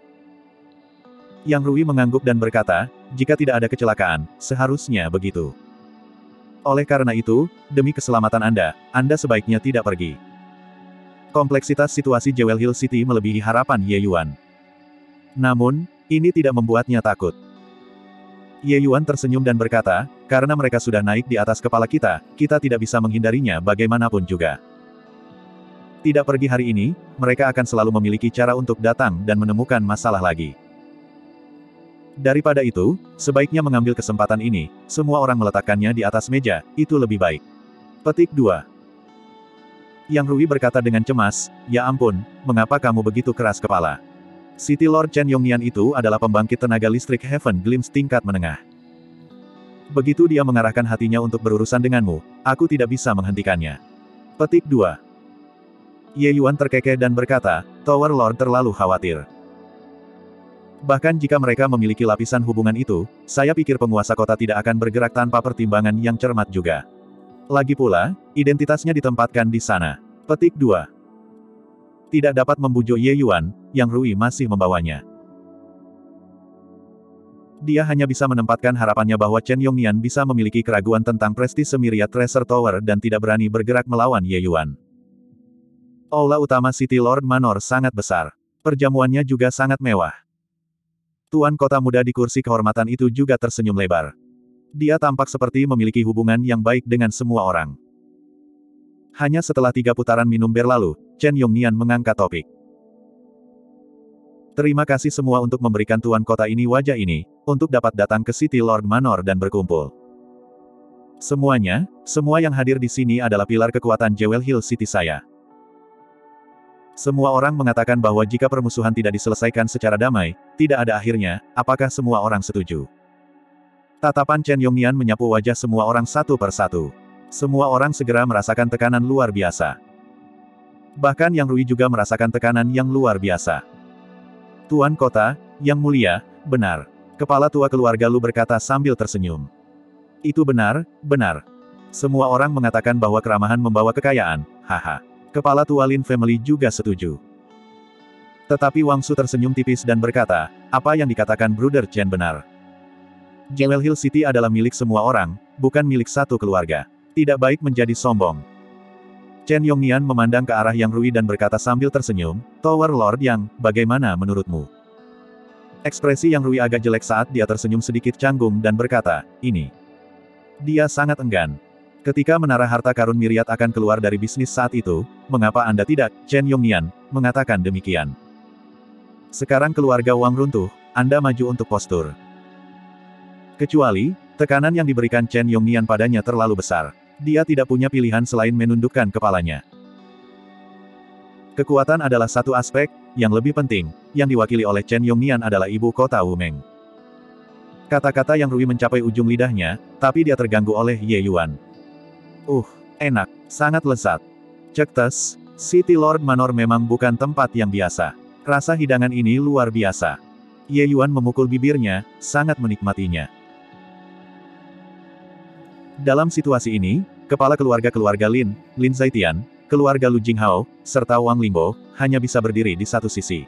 Yang Rui mengangguk dan berkata, jika tidak ada kecelakaan, seharusnya begitu. Oleh karena itu, demi keselamatan Anda sebaiknya tidak pergi. Kompleksitas situasi Jewel Hill City melebihi harapan Ye Yuan. Namun, ini tidak membuatnya takut. Ye Yuan tersenyum dan berkata, karena mereka sudah naik di atas kepala kita tidak bisa menghindarinya bagaimanapun juga. Tidak pergi hari ini, mereka akan selalu memiliki cara untuk datang dan menemukan masalah lagi. Daripada itu, sebaiknya mengambil kesempatan ini, semua orang meletakkannya di atas meja, itu lebih baik. Petik 2. Yang Rui berkata dengan cemas, ya ampun, mengapa kamu begitu keras kepala? City Lord Chen Yongnian itu adalah pembangkit tenaga listrik Heaven Glimpse tingkat menengah. Begitu dia mengarahkan hatinya untuk berurusan denganmu, aku tidak bisa menghentikannya. Petik 2. Ye Yuan terkekeh dan berkata, Tower Lord terlalu khawatir. Bahkan jika mereka memiliki lapisan hubungan itu, saya pikir penguasa kota tidak akan bergerak tanpa pertimbangan yang cermat juga. Lagi pula, identitasnya ditempatkan di sana. Petik 2. Tidak dapat membujuk Ye Yuan, Yang Rui masih membawanya. Dia hanya bisa menempatkan harapannya bahwa Chen Yongnian bisa memiliki keraguan tentang prestise Myriad Treasure Tower dan tidak berani bergerak melawan Ye Yuan. Aula utama City Lord Manor sangat besar. Perjamuannya juga sangat mewah. Tuan kota muda di kursi kehormatan itu juga tersenyum lebar. Dia tampak seperti memiliki hubungan yang baik dengan semua orang. Hanya setelah 3 putaran minum bir lalu, Chen Yongnian mengangkat topik. Terima kasih semua untuk memberikan tuan kota ini wajah ini, untuk dapat datang ke City Lord Manor dan berkumpul. Semua yang hadir di sini adalah pilar kekuatan Jewel Hill City saya. Semua orang mengatakan bahwa jika permusuhan tidak diselesaikan secara damai, tidak ada akhirnya, apakah semua orang setuju? Tatapan Chen Yongnian menyapu wajah semua orang satu persatu. Semua orang segera merasakan tekanan luar biasa. Bahkan Yang Rui juga merasakan tekanan yang luar biasa. Tuan kota, yang mulia, benar. Kepala tua keluarga Lu berkata sambil tersenyum. Itu benar, benar. Semua orang mengatakan bahwa keramahan membawa kekayaan, haha. Kepala tua Lin Family juga setuju. Tetapi Wang Su tersenyum tipis dan berkata, apa yang dikatakan Bruder Chen benar. Jewel Hill City adalah milik semua orang, bukan milik satu keluarga. Tidak baik menjadi sombong. Chen Yongnian memandang ke arah Yang Rui dan berkata sambil tersenyum, Tower Lord Yang, bagaimana menurutmu? Ekspresi Yang Rui agak jelek saat dia tersenyum sedikit canggung dan berkata, ini. Dia sangat enggan. Ketika menara harta karun Myriad akan keluar dari bisnis saat itu, mengapa Anda tidak, Chen Yongnian, mengatakan demikian? Sekarang keluarga Wang runtuh, Anda maju untuk postur. Kecuali, tekanan yang diberikan Chen Yongnian padanya terlalu besar. Dia tidak punya pilihan selain menundukkan kepalanya. Kekuatan adalah satu aspek, yang lebih penting, yang diwakili oleh Chen Yongnian adalah ibu kota Wu Meng. Kata-kata Yang Rui mencapai ujung lidahnya, tapi dia terganggu oleh Ye Yuan. Enak, sangat lezat. Cek tes, City Lord Manor memang bukan tempat yang biasa. Rasa hidangan ini luar biasa. Ye Yuan memukul bibirnya, sangat menikmatinya. Dalam situasi ini, kepala keluarga Lin Zaitian, keluarga Lu Jinghao, serta Wang Lingbo, hanya bisa berdiri di satu sisi.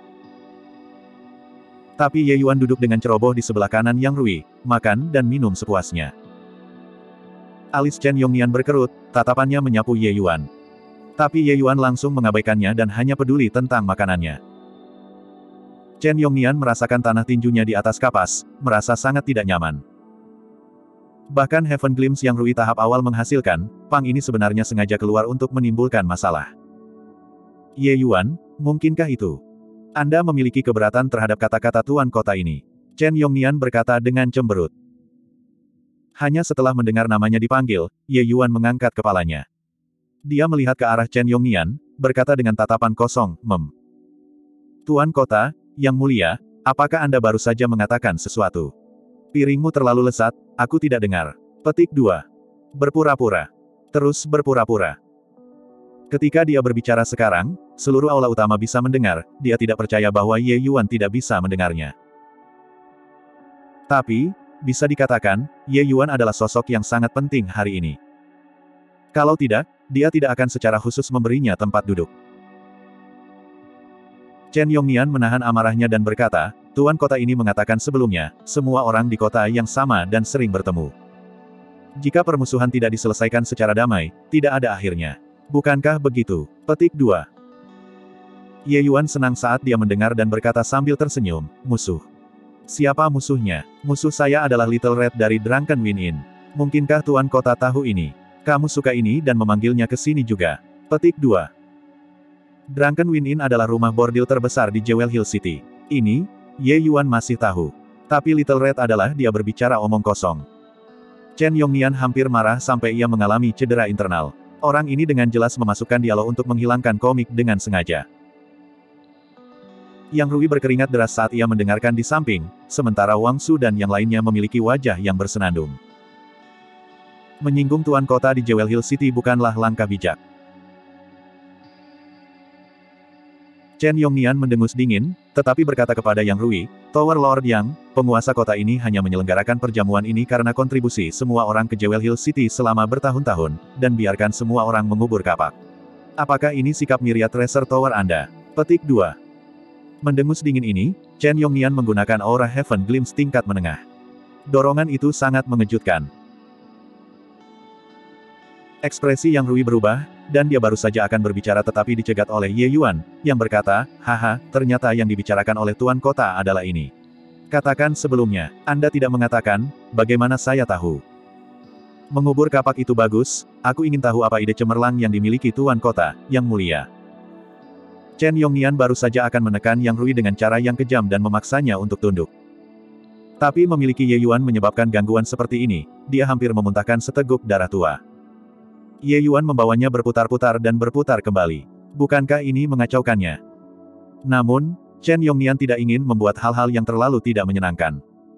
Tapi Ye Yuan duduk dengan ceroboh di sebelah kanan Yang Rui, makan dan minum sepuasnya. Alis Chen Yongnian berkerut, tatapannya menyapu Ye Yuan. Tapi Ye Yuan langsung mengabaikannya dan hanya peduli tentang makanannya. Chen Yongnian merasakan tanah tinjunya di atas kapas, merasa sangat tidak nyaman. Bahkan Heaven Glimpse yang Rui tahap awal menghasilkan, Pang ini sebenarnya sengaja keluar untuk menimbulkan masalah. Ye Yuan, mungkinkah itu? Anda memiliki keberatan terhadap kata-kata tuan kota ini. Chen Yongnian berkata dengan cemberut. Hanya setelah mendengar namanya dipanggil, Ye Yuan mengangkat kepalanya. Dia melihat ke arah Chen Yongnian, berkata dengan tatapan kosong, Tuan kota, yang mulia, apakah Anda baru saja mengatakan sesuatu? Piringmu terlalu lesat, aku tidak dengar. Petik 2. Berpura-pura. Terus berpura-pura. Ketika dia berbicara sekarang, seluruh aula utama bisa mendengar, dia tidak percaya bahwa Ye Yuan tidak bisa mendengarnya. Tapi, bisa dikatakan, Ye Yuan adalah sosok yang sangat penting hari ini. Kalau tidak, dia tidak akan secara khusus memberinya tempat duduk. Chen Yongnian menahan amarahnya dan berkata, Tuan kota ini mengatakan sebelumnya, semua orang di kota yang sama dan sering bertemu. Jika permusuhan tidak diselesaikan secara damai, tidak ada akhirnya. Bukankah begitu? Petik 2. Ye Yuan senang saat dia mendengar dan berkata sambil tersenyum, musuh. Siapa musuhnya? Musuh saya adalah Little Red dari Drunken Wind Inn. Mungkinkah Tuan kota tahu ini? Kamu suka ini dan memanggilnya ke sini juga. Petik 2. Drunken Wind Inn adalah rumah bordil terbesar di Jewel Hill City. Ini, Ye Yuan masih tahu. Tapi Little Red adalah dia berbicara omong kosong. Chen Yongnian hampir marah sampai ia mengalami cedera internal. Orang ini dengan jelas memasukkan dialog untuk menghilangkan komik dengan sengaja. Yang Rui berkeringat deras saat ia mendengarkan di samping, sementara Wang Su dan yang lainnya memiliki wajah yang bersenandung. Menyinggung tuan kota di Jewel Hill City bukanlah langkah bijak. Chen Yongnian mendengus dingin, tetapi berkata kepada Yang Rui, Tower Lord Yang, penguasa kota ini hanya menyelenggarakan perjamuan ini karena kontribusi semua orang ke Jewel Hill City selama bertahun-tahun, dan biarkan semua orang mengubur kapak. Apakah ini sikap Myriad Tracer Tower Anda? Petik 2. Mendengus dingin ini, Chen Yongnian menggunakan aura Heaven Glimpse tingkat menengah. Dorongan itu sangat mengejutkan. Ekspresi Yang Rui berubah, dan dia baru saja akan berbicara tetapi dicegat oleh Ye Yuan, yang berkata, haha, ternyata yang dibicarakan oleh tuan kota adalah ini. Katakan sebelumnya, Anda tidak mengatakan, bagaimana saya tahu? Mengubur kapak itu bagus, aku ingin tahu apa ide cemerlang yang dimiliki tuan kota, yang mulia. Chen Yongnian baru saja akan menekan Yang Rui dengan cara yang kejam dan memaksanya untuk tunduk. Tapi memiliki Ye Yuan menyebabkan gangguan seperti ini, dia hampir memuntahkan seteguk darah tua. Ye Yuan membawanya berputar-putar dan berputar kembali. Bukankah ini mengacaukannya? Namun, Chen Yongnian tidak ingin membuat hal-hal yang terlalu tidak menyenangkan.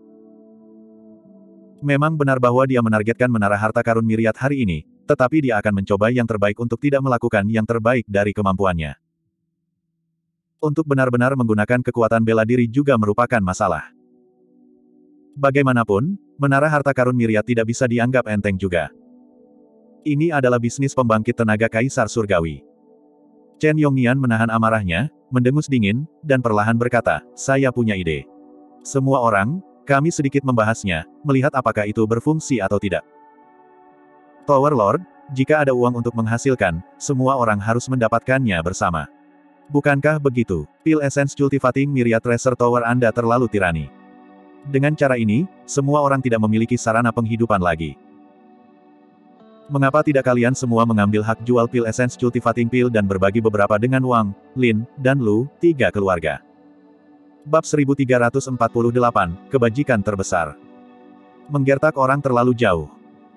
Memang benar bahwa dia menargetkan menara harta karun Myriad hari ini, tetapi dia akan mencoba yang terbaik untuk tidak melakukan yang terbaik dari kemampuannya. Untuk benar-benar menggunakan kekuatan bela diri juga merupakan masalah. Bagaimanapun, menara harta karun Myriad tidak bisa dianggap enteng juga. Ini adalah bisnis pembangkit tenaga Kaisar Surgawi. Chen Yongnian menahan amarahnya, mendengus dingin, dan perlahan berkata, saya punya ide. Semua orang, kami sedikit membahasnya, melihat apakah itu berfungsi atau tidak. Tower Lord, jika ada uang untuk menghasilkan, semua orang harus mendapatkannya bersama. Bukankah begitu? Pil Essence Cultivating Myriad Tracer Tower Anda terlalu tirani. Dengan cara ini, semua orang tidak memiliki sarana penghidupan lagi. Mengapa tidak kalian semua mengambil hak jual Pil Essence Cultivating Pil dan berbagi beberapa dengan Wang, Lin, dan Lu, 3 keluarga? Bab 1348, Kebajikan Terbesar. Menggertak orang terlalu jauh.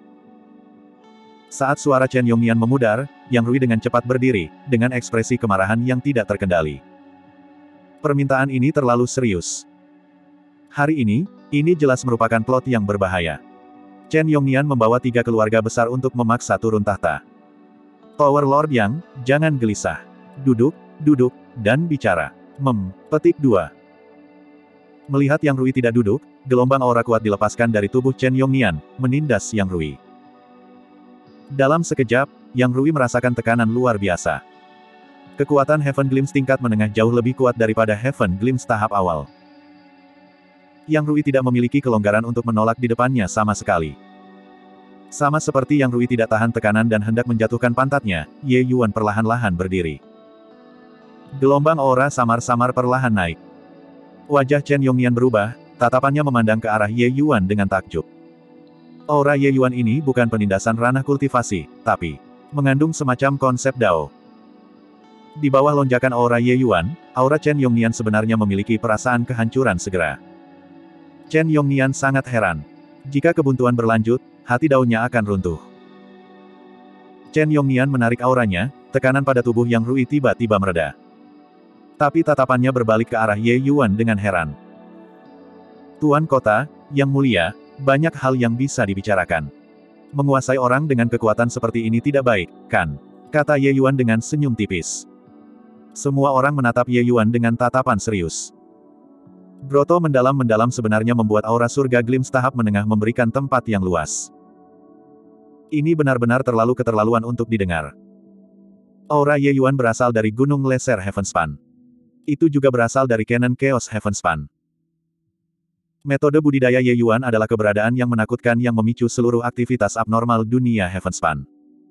Saat suara Chen Yongnian memudar, Yang Rui dengan cepat berdiri, dengan ekspresi kemarahan yang tidak terkendali. Permintaan ini terlalu serius. Hari ini jelas merupakan plot yang berbahaya. Chen Yongnian membawa 3 keluarga besar untuk memaksa turun tahta. Tower Lord Yang, jangan gelisah. Duduk, dan bicara. Petik 2. Melihat Yang Rui tidak duduk, gelombang aura kuat dilepaskan dari tubuh Chen Yongnian, menindas Yang Rui. Dalam sekejap, Yang Rui merasakan tekanan luar biasa. Kekuatan Heaven Glimpse tingkat menengah jauh lebih kuat daripada Heaven Glimpse tahap awal. Yang Rui tidak memiliki kelonggaran untuk menolak di depannya sama sekali. Sama seperti Yang Rui tidak tahan tekanan dan hendak menjatuhkan pantatnya, Ye Yuan perlahan-lahan berdiri. Gelombang aura samar-samar perlahan naik. Wajah Chen Yongnian berubah, tatapannya memandang ke arah Ye Yuan dengan takjub. Aura Ye Yuan ini bukan penindasan ranah kultivasi, tapi mengandung semacam konsep Dao. Di bawah lonjakan aura Ye Yuan, aura Chen Yongnian sebenarnya memiliki perasaan kehancuran segera. Chen Yongnian sangat heran. Jika kebuntuan berlanjut, hati Dao-nya akan runtuh. Chen Yongnian menarik auranya, tekanan pada tubuh Yang Rui tiba-tiba mereda. Tapi tatapannya berbalik ke arah Ye Yuan dengan heran. Tuan Kota, Yang Mulia, banyak hal yang bisa dibicarakan. Menguasai orang dengan kekuatan seperti ini tidak baik, kan? Kata Ye Yuan dengan senyum tipis. Semua orang menatap Ye Yuan dengan tatapan serius. Broto mendalam-mendalam sebenarnya membuat aura surga Glimpse tahap menengah memberikan tempat yang luas. Ini benar-benar terlalu keterlaluan untuk didengar. Aura Ye Yuan berasal dari Gunung Leser Heavenspan. Itu juga berasal dari Canon Chaos Heavenspan. Metode budidaya Ye Yuan adalah keberadaan yang menakutkan yang memicu seluruh aktivitas abnormal dunia Heavenspan.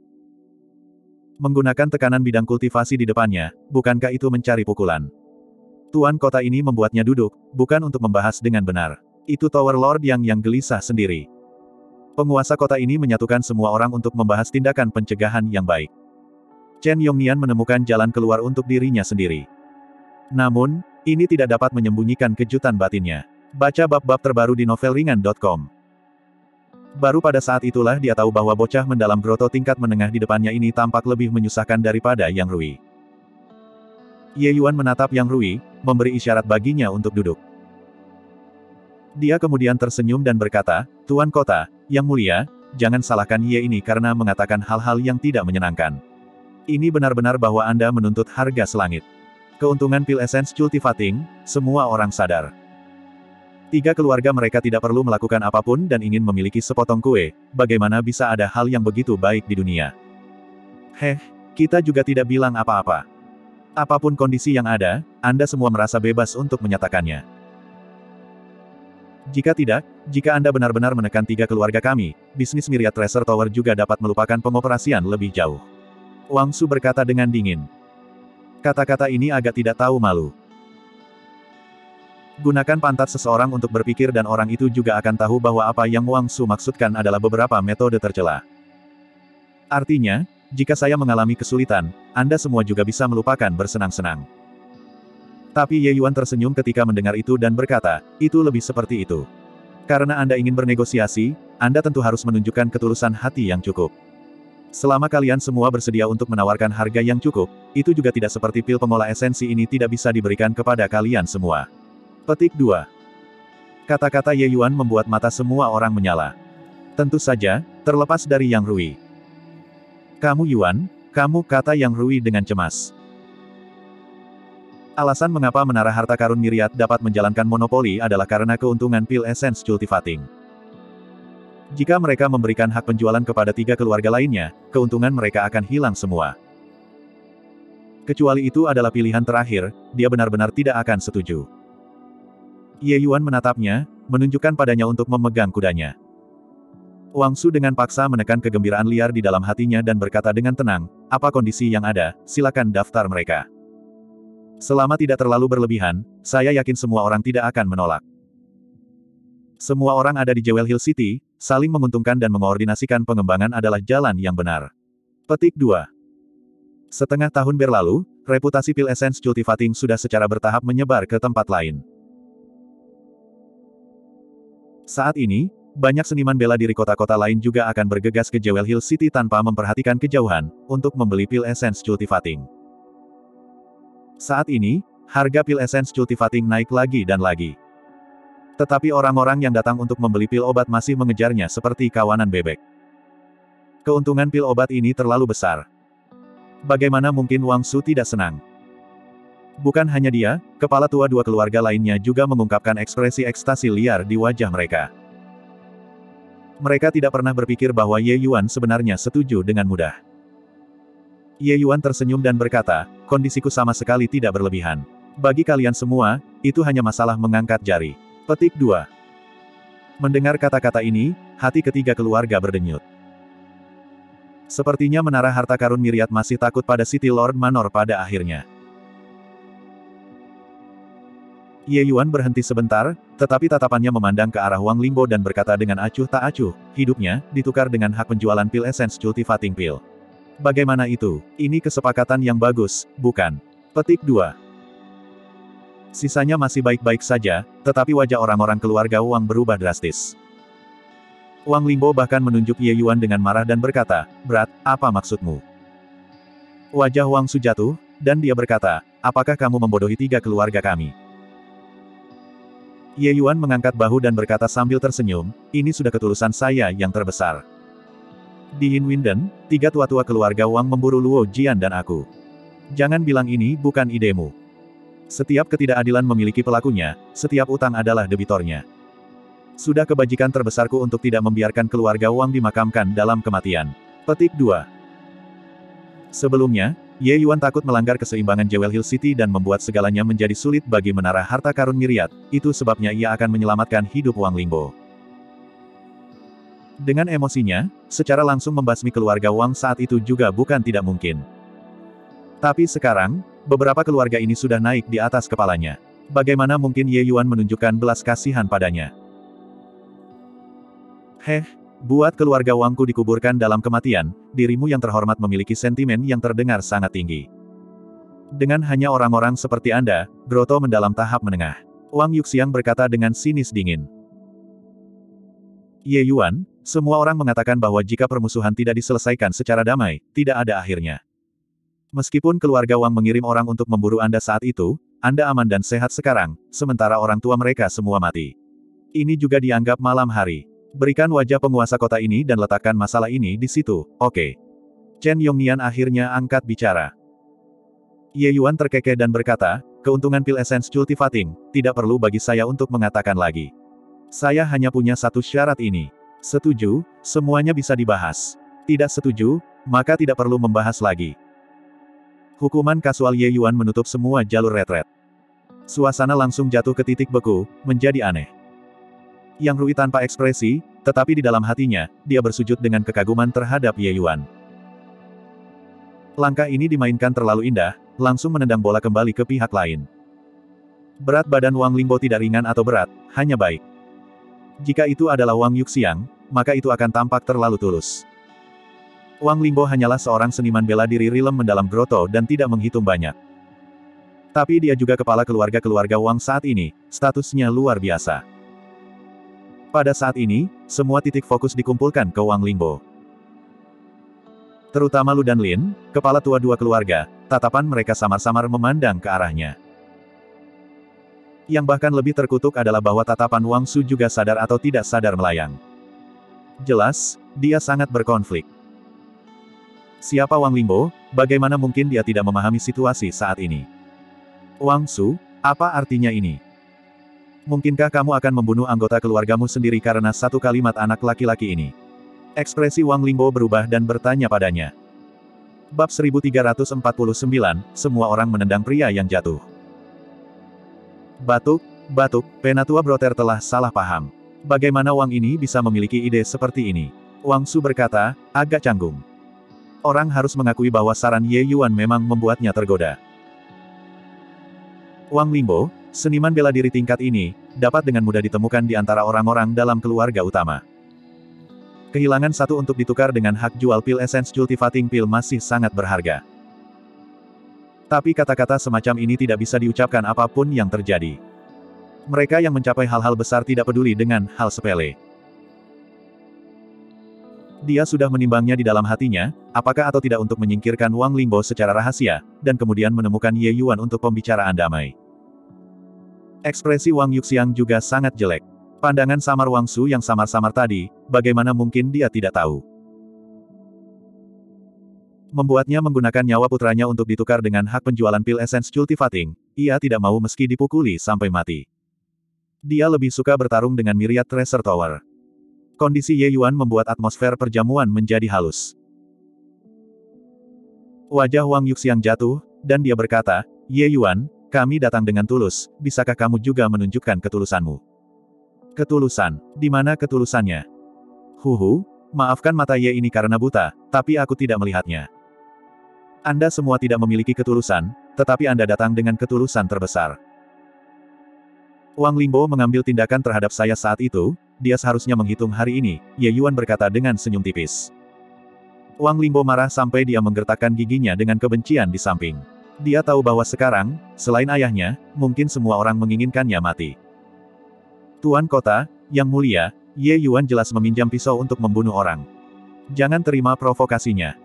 Menggunakan tekanan bidang kultivasi di depannya, bukankah itu mencari pukulan? Tuan kota ini membuatnya duduk, bukan untuk membahas dengan benar. Itu Tower Lord yang gelisah sendiri. Penguasa kota ini menyatukan semua orang untuk membahas tindakan pencegahan yang baik. Chen Yongnian menemukan jalan keluar untuk dirinya sendiri. Namun, ini tidak dapat menyembunyikan kejutan batinnya. Baca bab-bab terbaru di novelringan.com. Baru pada saat itulah dia tahu bahwa bocah mendalam groto tingkat menengah di depannya ini tampak lebih menyusahkan daripada Yang Rui. Ye Yuan menatap Yang Rui, memberi isyarat baginya untuk duduk. Dia kemudian tersenyum dan berkata, Tuan Kota, Yang Mulia, jangan salahkan Ye ini karena mengatakan hal-hal yang tidak menyenangkan. Ini benar-benar bahwa Anda menuntut harga selangit. Keuntungan pil essence cultivating, semua orang sadar. 3 keluarga mereka tidak perlu melakukan apapun dan ingin memiliki sepotong kue, bagaimana bisa ada hal yang begitu baik di dunia? Kita juga tidak bilang apa-apa. Apapun kondisi yang ada, Anda semua merasa bebas untuk menyatakannya. Jika tidak, jika Anda benar-benar menekan 3 keluarga kami, bisnis Myriad Treasure Tower juga dapat melupakan pengoperasian lebih jauh. Wang Su berkata dengan dingin. Kata-kata ini agak tidak tahu malu. Gunakan pantat seseorang untuk berpikir dan orang itu juga akan tahu bahwa apa yang Wang Su maksudkan adalah beberapa metode tercela. Artinya, jika saya mengalami kesulitan, Anda semua juga bisa melupakan bersenang-senang. Tapi Ye Yuan tersenyum ketika mendengar itu dan berkata, itu lebih seperti itu. Karena Anda ingin bernegosiasi, Anda tentu harus menunjukkan ketulusan hati yang cukup. Selama kalian semua bersedia untuk menawarkan harga yang cukup, itu juga tidak seperti pil pengolah esensi ini tidak bisa diberikan kepada kalian semua. Petik 2. Kata-kata Ye Yuan membuat mata semua orang menyala. Tentu saja, terlepas dari Yang Rui. Kamu Yuan, kamu, kata Yang Rui dengan cemas. Alasan mengapa menara harta karun Myriad dapat menjalankan monopoli adalah karena keuntungan pil essence cultivating. Jika mereka memberikan hak penjualan kepada 3 keluarga lainnya, keuntungan mereka akan hilang semua. Kecuali itu adalah pilihan terakhir, dia benar-benar tidak akan setuju. Ye Yuan menatapnya, menunjukkan padanya untuk memegang kudanya. Wang Su dengan paksa menekan kegembiraan liar di dalam hatinya dan berkata dengan tenang, apa kondisi yang ada, silakan daftar mereka. Selama tidak terlalu berlebihan, saya yakin semua orang tidak akan menolak. Semua orang ada di Jewel Hill City, saling menguntungkan dan mengoordinasikan pengembangan adalah jalan yang benar. Petik 2. Setengah tahun berlalu, reputasi pil essence cultivating sudah secara bertahap menyebar ke tempat lain. Saat ini, banyak seniman bela diri kota-kota lain juga akan bergegas ke Jewel Hill City tanpa memperhatikan kejauhan, untuk membeli pil essence cultivating. Saat ini, harga pil essence cultivating naik lagi dan lagi. Tetapi orang-orang yang datang untuk membeli pil obat masih mengejarnya seperti kawanan bebek. Keuntungan pil obat ini terlalu besar. Bagaimana mungkin Wang Su tidak senang? Bukan hanya dia, kepala tua 2 keluarga lainnya juga mengungkapkan ekspresi ekstasi liar di wajah mereka. Mereka tidak pernah berpikir bahwa Ye Yuan sebenarnya setuju dengan mudah. Ye Yuan tersenyum dan berkata, kondisiku sama sekali tidak berlebihan. Bagi kalian semua, itu hanya masalah mengangkat jari. Petik 2. Mendengar kata-kata ini, hati ketiga keluarga berdenyut. Sepertinya menara harta karun Myriad masih takut pada City Lord Manor pada akhirnya. Ye Yuan berhenti sebentar, tetapi tatapannya memandang ke arah Wang Lingbo dan berkata dengan acuh tak acuh, hidupnya, ditukar dengan hak penjualan pil Essence Cultivating Pill. Bagaimana itu? Ini kesepakatan yang bagus, bukan? Petik 2. Sisanya masih baik-baik saja, tetapi wajah orang-orang keluarga Wang berubah drastis. Wang Lingbo bahkan menunjuk Ye Yuan dengan marah dan berkata, "Berat, apa maksudmu?" Wajah Wang Su jatuh, dan dia berkata, "Apakah kamu membodohi 3 keluarga kami?" Ye Yuan mengangkat bahu dan berkata sambil tersenyum, "Ini sudah ketulusan saya yang terbesar. Di Yin Winden, 3 tua-tua keluarga Wang memburu Luo Jian dan aku. Jangan bilang ini bukan idemu. Setiap ketidakadilan memiliki pelakunya, setiap utang adalah debitornya. Sudah kebajikan terbesarku untuk tidak membiarkan keluarga Wang dimakamkan dalam kematian." Petik 2. Sebelumnya, Ye Yuan takut melanggar keseimbangan Jewel Hill City dan membuat segalanya menjadi sulit bagi menara harta karun Myriad, itu sebabnya ia akan menyelamatkan hidup Wang Lingbo. Dengan emosinya, secara langsung membasmi keluarga Wang saat itu juga bukan tidak mungkin. Tapi sekarang, beberapa keluarga ini sudah naik di atas kepalanya. Bagaimana mungkin Ye Yuan menunjukkan belas kasihan padanya? Buat keluarga Wangku dikuburkan dalam kematian, dirimu yang terhormat memiliki sentimen yang terdengar sangat tinggi. Dengan hanya orang-orang seperti Anda, Groto mendalam tahap menengah. Wang Yuxiang berkata dengan sinis dingin. Ye Yuan, semua orang mengatakan bahwa jika permusuhan tidak diselesaikan secara damai, tidak ada akhirnya. Meskipun keluarga Wang mengirim orang untuk memburu Anda saat itu, Anda aman dan sehat sekarang, sementara orang tua mereka semua mati. Ini juga dianggap malam hari. Berikan wajah penguasa kota ini dan letakkan masalah ini di situ, oke. Chen Yongnian akhirnya angkat bicara. Ye Yuan terkekeh dan berkata, keuntungan pil Essence Cultivating, tidak perlu bagi saya untuk mengatakan lagi. Saya hanya punya satu syarat ini. Setuju, semuanya bisa dibahas. Tidak setuju, maka tidak perlu membahas lagi. Hukuman kasual Ye Yuan menutup semua jalur retret. Suasana langsung jatuh ke titik beku, menjadi aneh. Yang Rui tanpa ekspresi, tetapi di dalam hatinya, dia bersujud dengan kekaguman terhadap Ye Yuan. Langkah ini dimainkan terlalu indah, langsung menendang bola kembali ke pihak lain. Berat badan Wang Lingbo tidak ringan atau berat, hanya baik. Jika itu adalah Wang Yuxiang, maka itu akan tampak terlalu tulus. Wang Lingbo hanyalah seorang seniman bela diri rilem mendalam groto dan tidak menghitung banyak. Tapi dia juga kepala keluarga-keluarga Wang saat ini, statusnya luar biasa. Pada saat ini, semua titik fokus dikumpulkan ke Wang Lingbo. Terutama Lu dan Lin, kepala tua 2 keluarga, tatapan mereka samar-samar memandang ke arahnya. Yang bahkan lebih terkutuk adalah bahwa tatapan Wang Su juga sadar atau tidak sadar melayang. Jelas, dia sangat berkonflik. Siapa Wang Lingbo? Bagaimana mungkin dia tidak memahami situasi saat ini? Wang Su, apa artinya ini? Mungkinkah kamu akan membunuh anggota keluargamu sendiri karena satu kalimat anak laki-laki ini? Ekspresi Wang Lingbo berubah dan bertanya padanya. Bab 1349, semua orang menendang pria yang jatuh. Batuk, Penatua Broter telah salah paham. Bagaimana Wang ini bisa memiliki ide seperti ini? Wang Su berkata, agak canggung. Orang harus mengakui bahwa saran Ye Yuan memang membuatnya tergoda. Wang Lingbo, seniman bela diri tingkat ini, dapat dengan mudah ditemukan di antara orang-orang dalam keluarga utama. Kehilangan satu untuk ditukar dengan hak jual pil Essence Cultivating Pill masih sangat berharga. Tapi kata-kata semacam ini tidak bisa diucapkan apapun yang terjadi. Mereka yang mencapai hal-hal besar tidak peduli dengan hal sepele. Dia sudah menimbangnya di dalam hatinya, apakah atau tidak untuk menyingkirkan Wang Lingbo secara rahasia, dan kemudian menemukan Ye Yuan untuk pembicaraan damai. Ekspresi Wang Yuxiang juga sangat jelek. Pandangan samar Wang Su yang samar-samar tadi, bagaimana mungkin dia tidak tahu? Membuatnya menggunakan nyawa putranya untuk ditukar dengan hak penjualan pil Essence Cultivating, ia tidak mau meski dipukuli sampai mati. Dia lebih suka bertarung dengan Myriad Treasure Tower. Kondisi Ye Yuan membuat atmosfer perjamuan menjadi halus. Wajah Wang Yuxiang jatuh, dan dia berkata, Ye Yuan, kami datang dengan tulus, bisakah kamu juga menunjukkan ketulusanmu? Ketulusan, di mana ketulusannya? Maafkan mata Ye ini karena buta, tapi aku tidak melihatnya. Anda semua tidak memiliki ketulusan, tetapi Anda datang dengan ketulusan terbesar. Wang Lingbo mengambil tindakan terhadap saya saat itu, dia seharusnya menghitung hari ini, Ye Yuan berkata dengan senyum tipis. Wang Lingbo marah sampai dia menggertakkan giginya dengan kebencian di samping. Dia tahu bahwa sekarang, selain ayahnya, mungkin semua orang menginginkannya mati. Tuan Kota, Yang Mulia, Ye Yuan jelas meminjam pisau untuk membunuh orang. Jangan terima provokasinya.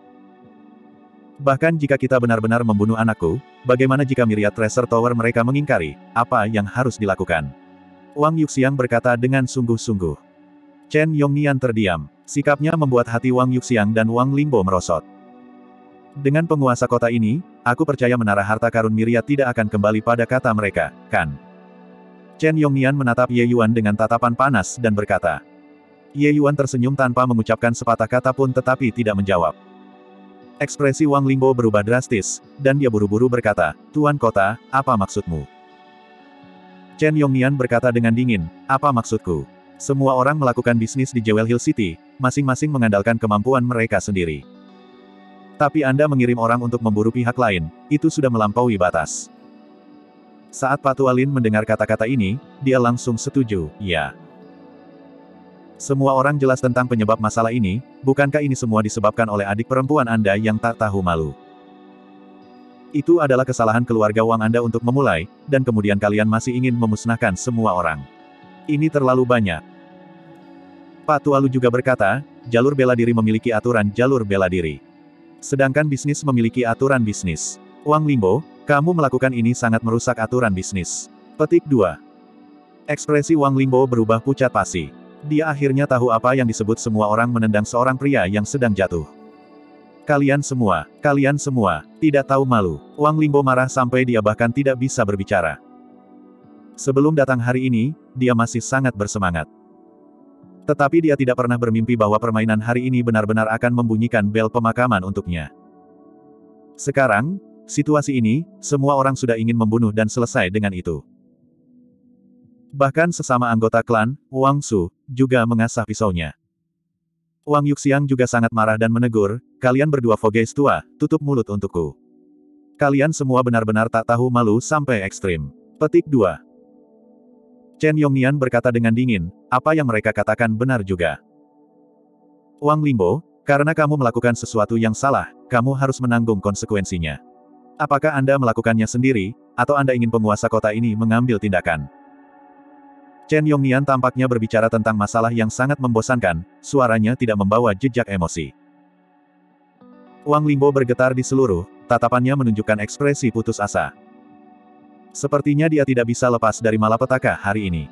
Bahkan jika kita benar-benar membunuh anakku, bagaimana jika Myriad Treasure Tower mereka mengingkari, apa yang harus dilakukan? Wang Yuxiang berkata dengan sungguh-sungguh. Chen Yongnian terdiam. Sikapnya membuat hati Wang Yuxiang dan Wang Lingbo merosot. Dengan penguasa kota ini, aku percaya menara harta karun Myriad tidak akan kembali pada kata mereka, kan? Chen Yongnian menatap Ye Yuan dengan tatapan panas dan berkata. Ye Yuan tersenyum tanpa mengucapkan sepatah kata pun tetapi tidak menjawab. Ekspresi Wang Lingbo berubah drastis, dan dia buru-buru berkata, Tuan Kota, apa maksudmu? Chen Yongnian berkata dengan dingin, apa maksudku? Semua orang melakukan bisnis di Jewel Hill City, masing-masing mengandalkan kemampuan mereka sendiri. Tapi Anda mengirim orang untuk memburu pihak lain, itu sudah melampaui batas. Saat Pak Tualin mendengar kata-kata ini, dia langsung setuju, ya. Semua orang jelas tentang penyebab masalah ini, bukankah ini semua disebabkan oleh adik perempuan Anda yang tak tahu malu? Itu adalah kesalahan keluarga Wang Anda untuk memulai, dan kemudian kalian masih ingin memusnahkan semua orang. Ini terlalu banyak. Pak Tualu juga berkata, jalur bela diri memiliki aturan jalur bela diri. Sedangkan bisnis memiliki aturan bisnis. Wang Lingbo, kamu melakukan ini sangat merusak aturan bisnis. Petik 2. Ekspresi Wang Lingbo berubah pucat pasi. Dia akhirnya tahu apa yang disebut semua orang menendang seorang pria yang sedang jatuh. Kalian semua, tidak tahu malu. Wang Lingbo marah sampai dia bahkan tidak bisa berbicara. Sebelum datang hari ini, dia masih sangat bersemangat. Tetapi dia tidak pernah bermimpi bahwa permainan hari ini benar-benar akan membunyikan bel pemakaman untuknya. Sekarang, situasi ini, semua orang sudah ingin membunuh dan selesai dengan itu. Bahkan sesama anggota klan, Wang Su, juga mengasah pisaunya. Wang Yuxiang juga sangat marah dan menegur, kalian berdua Vogeis tua, tutup mulut untukku. Kalian semua benar-benar tak tahu malu sampai ekstrim. Petik 2. Chen Yongnian berkata dengan dingin, apa yang mereka katakan benar juga. Wang Lingbo, karena kamu melakukan sesuatu yang salah, kamu harus menanggung konsekuensinya. Apakah Anda melakukannya sendiri, atau Anda ingin penguasa kota ini mengambil tindakan? Chen Yongnian tampaknya berbicara tentang masalah yang sangat membosankan, suaranya tidak membawa jejak emosi. Wang Lingbo bergetar di seluruh, tatapannya menunjukkan ekspresi putus asa. Sepertinya dia tidak bisa lepas dari malapetaka hari ini.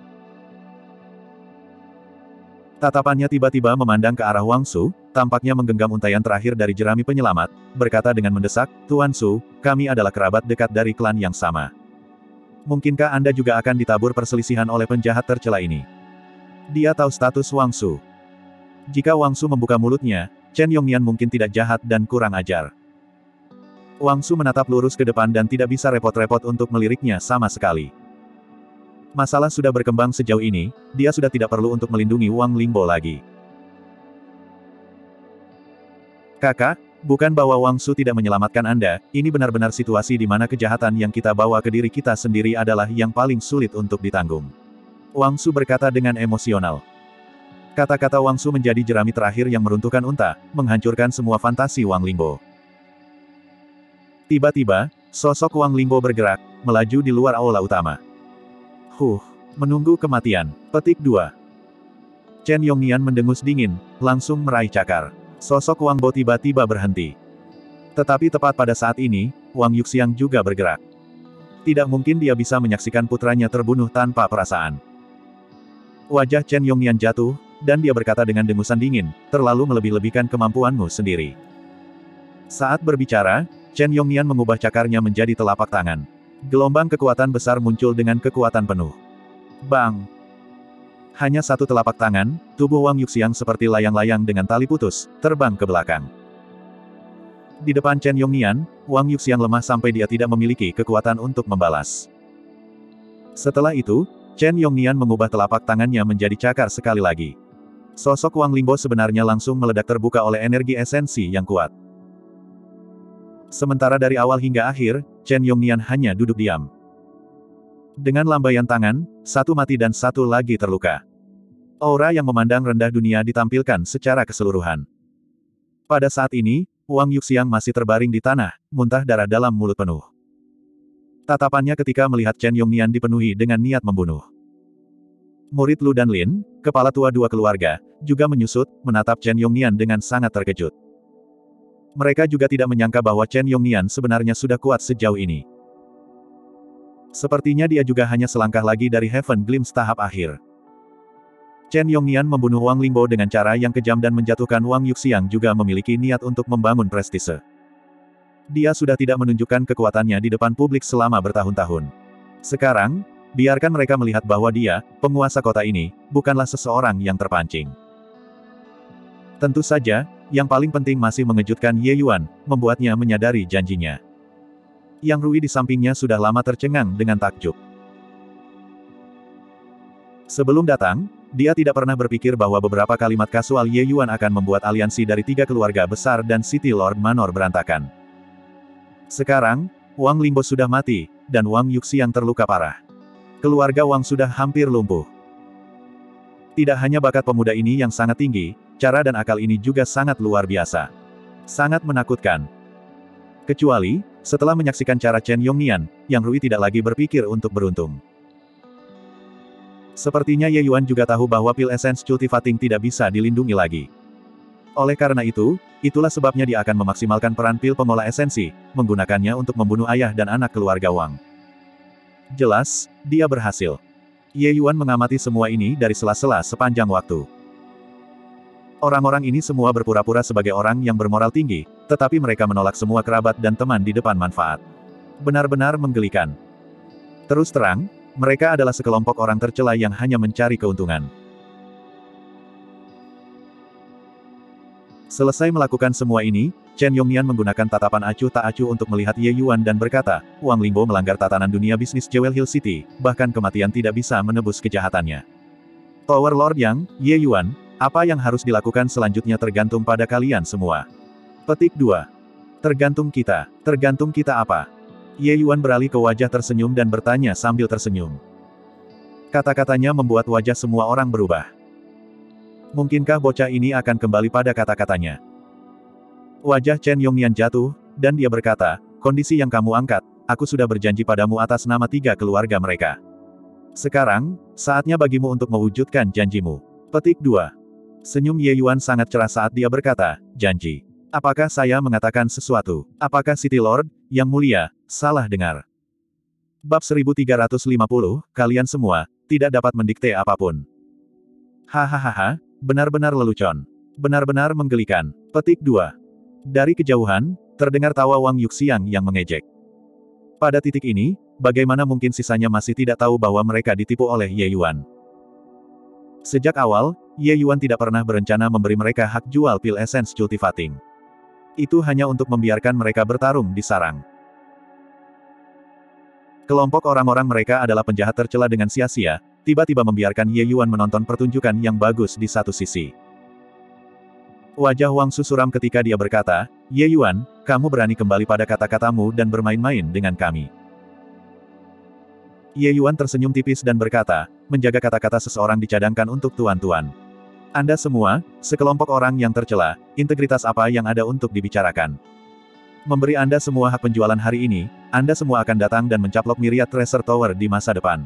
Tatapannya tiba-tiba memandang ke arah Wang Su, tampaknya menggenggam untaian terakhir dari jerami penyelamat, berkata dengan mendesak, Tuan Su, kami adalah kerabat dekat dari klan yang sama. Mungkinkah Anda juga akan ditabur perselisihan oleh penjahat tercela ini? Dia tahu status Wang Su. Jika Wang Su membuka mulutnya, Chen Yongnian mungkin tidak jahat dan kurang ajar. Wang Su menatap lurus ke depan dan tidak bisa repot-repot untuk meliriknya sama sekali. Masalah sudah berkembang sejauh ini, dia sudah tidak perlu untuk melindungi Wang Lingbo lagi. Kakak, bukan bahwa Wang Su tidak menyelamatkan Anda, ini benar-benar situasi di mana kejahatan yang kita bawa ke diri kita sendiri adalah yang paling sulit untuk ditanggung. Wang Su berkata dengan emosional. Kata-kata Wang Su menjadi jerami terakhir yang meruntuhkan unta, menghancurkan semua fantasi Wang Lingbo. Tiba-tiba, sosok Wang Lingbo bergerak, melaju di luar aula utama. Menunggu kematian. Petik 2. Chen Yongnian mendengus dingin, langsung meraih cakar. Sosok Wang Bo tiba-tiba berhenti. Tetapi tepat pada saat ini, Wang Yuxiang juga bergerak. Tidak mungkin dia bisa menyaksikan putranya terbunuh tanpa perasaan. Wajah Chen Yongnian jatuh, dan dia berkata dengan dengusan dingin, terlalu melebih-lebihkan kemampuanmu sendiri. Saat berbicara, Chen Yongnian mengubah cakarnya menjadi telapak tangan. Gelombang kekuatan besar muncul dengan kekuatan penuh. Bang! Hanya satu telapak tangan, tubuh Wang Yuxiang seperti layang-layang dengan tali putus, terbang ke belakang. Di depan Chen Yongnian, Wang Yuxiang lemah sampai dia tidak memiliki kekuatan untuk membalas. Setelah itu, Chen Yongnian mengubah telapak tangannya menjadi cakar sekali lagi. Sosok Wang Lingbo sebenarnya langsung meledak terbuka oleh energi esensi yang kuat. Sementara dari awal hingga akhir, Chen Yongnian hanya duduk diam. Dengan lambaian tangan, satu mati dan satu lagi terluka. Aura yang memandang rendah dunia ditampilkan secara keseluruhan. Pada saat ini, Wang Yuxiang masih terbaring di tanah, muntah darah dalam mulut penuh. Tatapannya ketika melihat Chen Yongnian dipenuhi dengan niat membunuh. Murid Lu dan Lin, kepala tua dua keluarga, juga menyusut, menatap Chen Yongnian dengan sangat terkejut. Mereka juga tidak menyangka bahwa Chen Yongnian sebenarnya sudah kuat sejauh ini. Sepertinya dia juga hanya selangkah lagi dari Heaven Glimpse tahap akhir. Chen Yongnian membunuh Wang Lingbo dengan cara yang kejam dan menjatuhkan Wang Yuxiang juga memiliki niat untuk membangun prestise. Dia sudah tidak menunjukkan kekuatannya di depan publik selama bertahun-tahun. Sekarang, biarkan mereka melihat bahwa dia, penguasa kota ini, bukanlah seseorang yang terpancing. Tentu saja, yang paling penting masih mengejutkan Ye Yuan, membuatnya menyadari janjinya. Yang Rui di sampingnya sudah lama tercengang dengan takjub. Sebelum datang, dia tidak pernah berpikir bahwa beberapa kalimat kasual Ye Yuan akan membuat aliansi dari 3 keluarga besar dan City Lord Manor berantakan. Sekarang, Wang Lingbo sudah mati, dan Wang Yuxiang terluka parah. Keluarga Wang sudah hampir lumpuh. Tidak hanya bakat pemuda ini yang sangat tinggi, cara dan akal ini juga sangat luar biasa. Sangat menakutkan. Kecuali, setelah menyaksikan cara Chen Yongnian, Yang Rui tidak lagi berpikir untuk beruntung. Sepertinya Ye Yuan juga tahu bahwa pil essence cultivating tidak bisa dilindungi lagi. Oleh karena itu, itulah sebabnya dia akan memaksimalkan peran pil pengolah esensi, menggunakannya untuk membunuh ayah dan anak keluarga Wang. Jelas, dia berhasil. Ye Yuan mengamati semua ini dari sela-sela sepanjang waktu. Orang-orang ini semua berpura-pura sebagai orang yang bermoral tinggi, tetapi mereka menolak semua kerabat dan teman di depan manfaat. Benar-benar menggelikan. Terus terang, mereka adalah sekelompok orang tercela yang hanya mencari keuntungan. Selesai melakukan semua ini, Chen Yongnian menggunakan tatapan acuh tak acuh untuk melihat Ye Yuan dan berkata, Wang Lingbo melanggar tatanan dunia bisnis Jewel Hill City, bahkan kematian tidak bisa menebus kejahatannya. Tower Lord Yang, Ye Yuan, apa yang harus dilakukan selanjutnya tergantung pada kalian semua. Petik 2. Tergantung kita. Tergantung kita apa? Ye Yuan beralih ke wajah tersenyum dan bertanya sambil tersenyum. Kata-katanya membuat wajah semua orang berubah. Mungkinkah bocah ini akan kembali pada kata-katanya? Wajah Chen Yongnian jatuh, dan dia berkata, kondisi yang kamu angkat, aku sudah berjanji padamu atas nama 3 keluarga mereka. Sekarang, saatnya bagimu untuk mewujudkan janjimu. Petik 2. Senyum Ye Yuan sangat cerah saat dia berkata, janji. Apakah saya mengatakan sesuatu? Apakah City Lord, yang mulia, salah dengar? Bab 1350, kalian semua, tidak dapat mendikte apapun. Hahaha, benar-benar lelucon. Benar-benar menggelikan. Petik 2. Dari kejauhan, terdengar tawa Wang Yuxiang yang mengejek. Pada titik ini, bagaimana mungkin sisanya masih tidak tahu bahwa mereka ditipu oleh Ye Yuan? Sejak awal, Ye Yuan tidak pernah berencana memberi mereka hak jual pil essence cultivating. Itu hanya untuk membiarkan mereka bertarung di sarang. Kelompok orang-orang mereka adalah penjahat tercela dengan sia-sia, tiba-tiba membiarkan Ye Yuan menonton pertunjukan yang bagus di satu sisi. Wajah Wang Su suram ketika dia berkata, Ye Yuan, kamu berani kembali pada kata-katamu dan bermain-main dengan kami. Ye Yuan tersenyum tipis dan berkata, menjaga kata-kata seseorang dicadangkan untuk tuan-tuan. Anda semua, sekelompok orang yang tercela, integritas apa yang ada untuk dibicarakan? Memberi Anda semua hak penjualan hari ini, Anda semua akan datang dan mencaplok Myriad Treasure Tower di masa depan.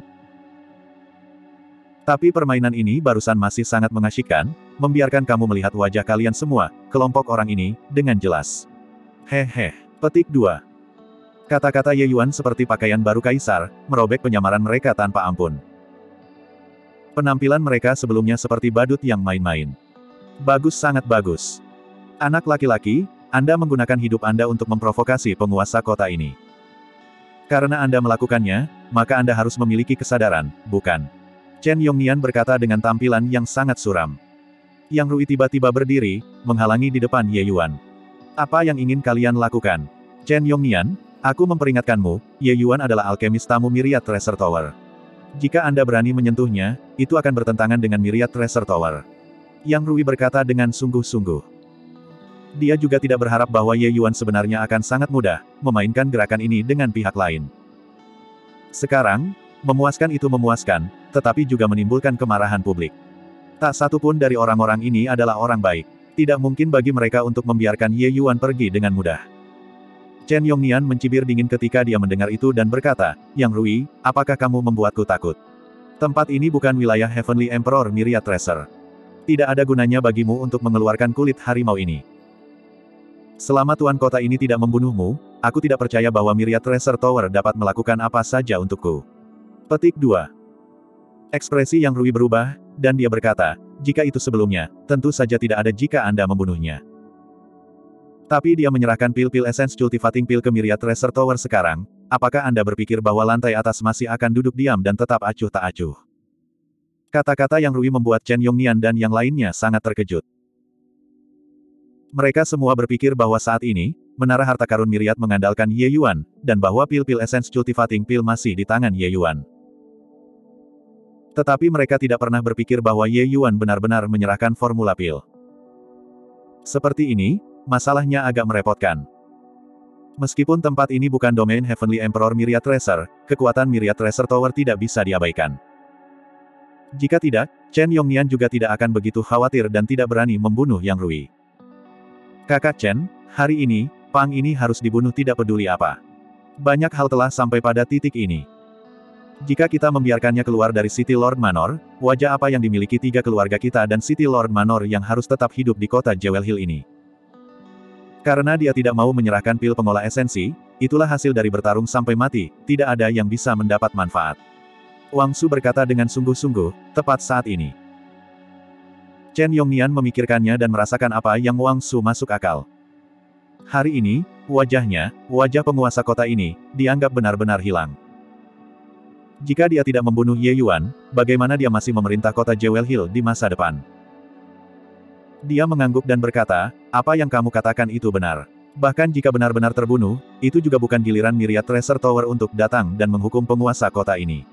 Tapi permainan ini barusan masih sangat mengasyikkan, membiarkan kamu melihat wajah kalian semua, kelompok orang ini, dengan jelas. Hehe. Petik 2. Kata-kata Ye Yuan seperti pakaian baru kaisar, merobek penyamaran mereka tanpa ampun. Penampilan mereka sebelumnya seperti badut yang main-main. Bagus, sangat bagus. Anak laki-laki, Anda menggunakan hidup Anda untuk memprovokasi penguasa kota ini. Karena Anda melakukannya, maka Anda harus memiliki kesadaran, bukan? Chen Yongnian berkata dengan tampilan yang sangat suram. Yang Rui tiba-tiba berdiri, menghalangi di depan Ye Yuan. Apa yang ingin kalian lakukan? Chen Yongnian, aku memperingatkanmu, Ye Yuan adalah alkemis tamu Myriad Treasure Tower. Jika Anda berani menyentuhnya, itu akan bertentangan dengan Myriad Treasure Tower. Yang Rui berkata dengan sungguh-sungguh. Dia juga tidak berharap bahwa Ye Yuan sebenarnya akan sangat mudah, memainkan gerakan ini dengan pihak lain. Sekarang, Memuaskan itu memuaskan, tetapi juga menimbulkan kemarahan publik. Tak satu pun dari orang-orang ini adalah orang baik. Tidak mungkin bagi mereka untuk membiarkan Ye Yuan pergi dengan mudah. Chen Yongnian mencibir dingin ketika dia mendengar itu dan berkata, Yang Rui, apakah kamu membuatku takut? Tempat ini bukan wilayah Heavenly Emperor Myriad Tracer. Tidak ada gunanya bagimu untuk mengeluarkan kulit harimau ini. Selama tuan kota ini tidak membunuhmu, aku tidak percaya bahwa Myriad Tracer Tower dapat melakukan apa saja untukku. Petik 2. Ekspresi Yang Rui berubah, dan dia berkata, jika itu sebelumnya, tentu saja tidak ada jika Anda membunuhnya. Tapi dia menyerahkan pil-pil Essence Cultivating Pil ke Myriad Tracer Tower sekarang, apakah Anda berpikir bahwa lantai atas masih akan duduk diam dan tetap acuh tak acuh? Kata-kata Yang Rui membuat Chen Yongnian dan yang lainnya sangat terkejut. Mereka semua berpikir bahwa saat ini, menara harta karun Myriad mengandalkan Ye Yuan, dan bahwa pil-pil Essence Cultivating Pil masih di tangan Ye Yuan. Tetapi mereka tidak pernah berpikir bahwa Ye Yuan benar-benar menyerahkan formula pil. Seperti ini, masalahnya agak merepotkan. Meskipun tempat ini bukan domain Heavenly Emperor Myriad Tracer, kekuatan Myriad Tracer Tower tidak bisa diabaikan. Jika tidak, Chen Yongnian juga tidak akan begitu khawatir dan tidak berani membunuh Yang Rui. Kakak Chen, hari ini, Pang ini harus dibunuh tidak peduli apa. Banyak hal telah sampai pada titik ini. Jika kita membiarkannya keluar dari City Lord Manor, wajah apa yang dimiliki 3 keluarga kita dan City Lord Manor yang harus tetap hidup di kota Jewel Hill ini? Karena dia tidak mau menyerahkan pil pengolah esensi, itulah hasil dari bertarung sampai mati, tidak ada yang bisa mendapat manfaat. Wang Su berkata dengan sungguh-sungguh, tepat saat ini. Chen Yongnian memikirkannya dan merasakan apa yang Wang Su masuk akal. Hari ini, wajahnya, wajah penguasa kota ini, dianggap benar-benar hilang. Jika dia tidak membunuh Ye Yuan, bagaimana dia masih memerintah kota Jewel Hill di masa depan? Dia mengangguk dan berkata, apa yang kamu katakan itu benar. Bahkan jika benar-benar terbunuh, itu juga bukan giliran Myriad Tracer Tower untuk datang dan menghukum penguasa kota ini.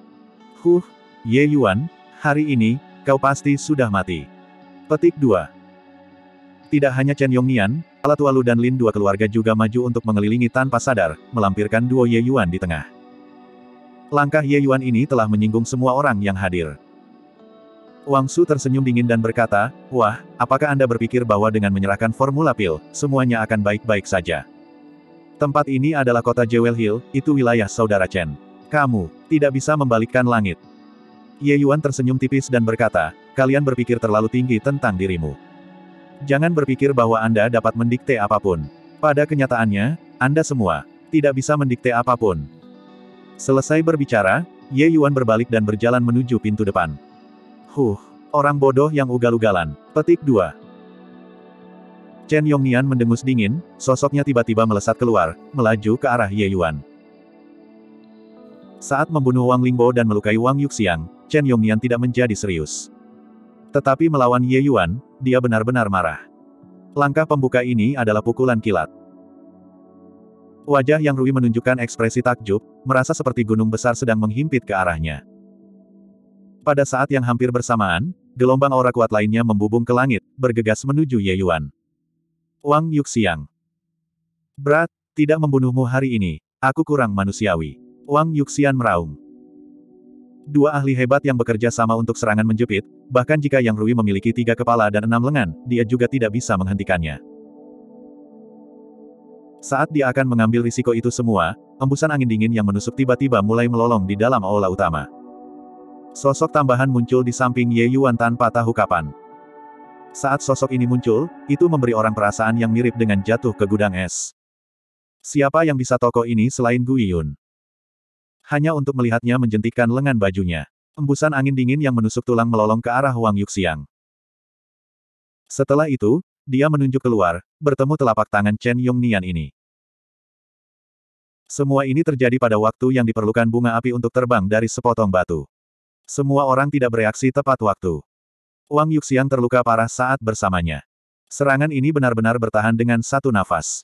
Ye Yuan, hari ini, kau pasti sudah mati. Petik 2. Tidak hanya Chen Yongnian, Alatua Lu dan Lin dua keluarga juga maju untuk mengelilingi tanpa sadar, melampirkan duo Ye Yuan di tengah. Langkah Ye Yuan ini telah menyinggung semua orang yang hadir. Wang Su tersenyum dingin dan berkata, wah, apakah Anda berpikir bahwa dengan menyerahkan formula pil, semuanya akan baik-baik saja? Tempat ini adalah kota Jewel Hill, itu wilayah saudara Chen. Kamu tidak bisa membalikkan langit. Ye Yuan tersenyum tipis dan berkata, kalian berpikir terlalu tinggi tentang dirimu. Jangan berpikir bahwa Anda dapat mendikte apapun. Pada kenyataannya, Anda semua tidak bisa mendikte apapun. Selesai berbicara, Ye Yuan berbalik dan berjalan menuju pintu depan. Orang bodoh yang ugal-ugalan. Petik 2. Chen Yongnian mendengus dingin, sosoknya tiba-tiba melesat keluar, melaju ke arah Ye Yuan. Saat membunuh Wang Lingbo dan melukai Wang Yuxiang, Chen Yongnian tidak menjadi serius. Tetapi melawan Ye Yuan, dia benar-benar marah. Langkah pembuka ini adalah pukulan kilat. Wajah Yang Rui menunjukkan ekspresi takjub, merasa seperti gunung besar sedang menghimpit ke arahnya. Pada saat yang hampir bersamaan, gelombang aura kuat lainnya membubung ke langit, bergegas menuju Ye Yuan. Wang Yuxiang. Berat, tidak membunuhmu hari ini, aku kurang manusiawi. Wang Yuxian meraung. Dua ahli hebat yang bekerja sama untuk serangan menjepit, bahkan jika Yang Rui memiliki 3 kepala dan 6 lengan, dia juga tidak bisa menghentikannya. Saat dia akan mengambil risiko itu semua, embusan angin dingin yang menusuk tiba-tiba mulai melolong di dalam aula utama. Sosok tambahan muncul di samping Ye Yuan tanpa tahu kapan. Saat sosok ini muncul, itu memberi orang perasaan yang mirip dengan jatuh ke gudang es. Siapa yang bisa tokoh ini selain Gu Yun? Hanya untuk melihatnya menjentikkan lengan bajunya. Embusan angin dingin yang menusuk tulang melolong ke arah Wang Yuxiang. Setelah itu, dia menunjuk keluar, bertemu telapak tangan Chen Yongnian ini. Semua ini terjadi pada waktu yang diperlukan bunga api untuk terbang dari sepotong batu. Semua orang tidak bereaksi tepat waktu. Wang Yuxiang terluka parah saat bersamanya. Serangan ini benar-benar bertahan dengan satu nafas.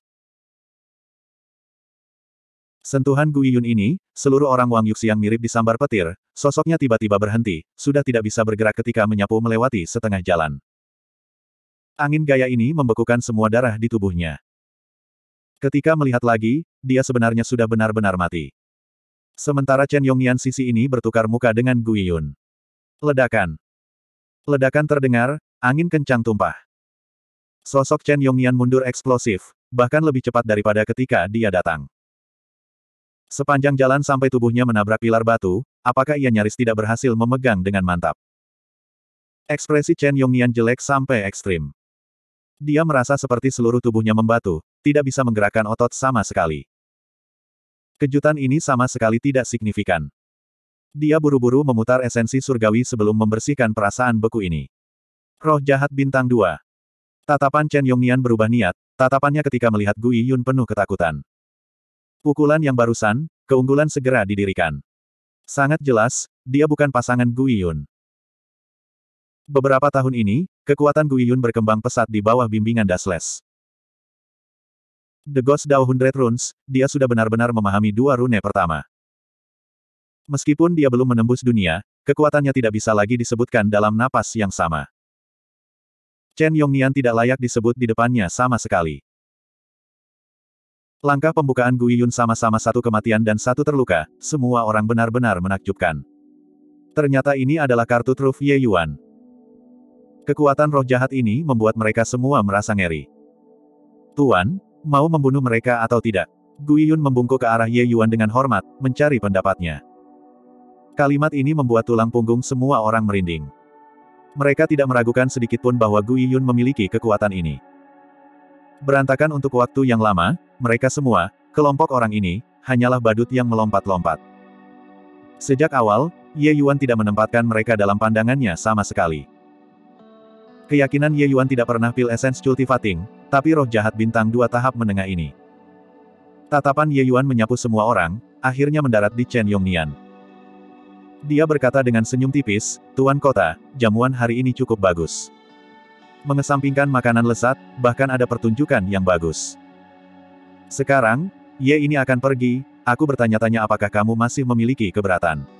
Sentuhan Gu Yun ini, seluruh orang Wang Yuxiang mirip disambar petir, sosoknya tiba-tiba berhenti, sudah tidak bisa bergerak ketika menyapu melewati setengah jalan. Angin gaya ini membekukan semua darah di tubuhnya. Ketika melihat lagi, dia sebenarnya sudah benar-benar mati. Sementara Chen Yongnian sisi ini bertukar muka dengan Guiyun. Ledakan. Ledakan terdengar, angin kencang tumpah. Sosok Chen Yongnian mundur eksplosif, bahkan lebih cepat daripada ketika dia datang. Sepanjang jalan sampai tubuhnya menabrak pilar batu, apakah ia nyaris tidak berhasil memegang dengan mantap. Ekspresi Chen Yongnian jelek sampai ekstrim. Dia merasa seperti seluruh tubuhnya membatu, tidak bisa menggerakkan otot sama sekali. Kejutan ini sama sekali tidak signifikan. Dia buru-buru memutar esensi surgawi sebelum membersihkan perasaan beku ini. Roh jahat bintang 2. Tatapan Chen Yongnian berubah niat, tatapannya ketika melihat Gui Yun penuh ketakutan. Pukulan yang barusan, keunggulan segera didirikan. Sangat jelas, dia bukan pasangan Gui Yun. Beberapa tahun ini, kekuatan Gui Yun berkembang pesat di bawah bimbingan Dasless. The Ghost Dao 100 Runes, dia sudah benar-benar memahami 2 rune pertama. Meskipun dia belum menembus dunia, kekuatannya tidak bisa lagi disebutkan dalam napas yang sama. Chen Yongnian tidak layak disebut di depannya sama sekali. Langkah pembukaan Gui Yun sama-sama 1 kematian dan 1 terluka, semua orang benar-benar menakjubkan. Ternyata ini adalah kartu truf Ye Yuan. Kekuatan roh jahat ini membuat mereka semua merasa ngeri. Tuan, mau membunuh mereka atau tidak? Gui Yun membungkuk ke arah Ye Yuan dengan hormat, mencari pendapatnya. Kalimat ini membuat tulang punggung semua orang merinding. Mereka tidak meragukan sedikitpun bahwa Gui Yun memiliki kekuatan ini. Berantakan untuk waktu yang lama, mereka semua, kelompok orang ini, hanyalah badut yang melompat-lompat. Sejak awal, Ye Yuan tidak menempatkan mereka dalam pandangannya sama sekali. Keyakinan Ye Yuan tidak pernah pil essence cultivating, tapi roh jahat bintang 2 tahap menengah ini. Tatapan Ye Yuan menyapu semua orang, akhirnya mendarat di Chen Yongnian. Dia berkata dengan senyum tipis, Tuan Kota, jamuan hari ini cukup bagus. Mengesampingkan makanan lezat, bahkan ada pertunjukan yang bagus. Sekarang, Ye ini akan pergi, aku bertanya-tanya apakah kamu masih memiliki keberatan.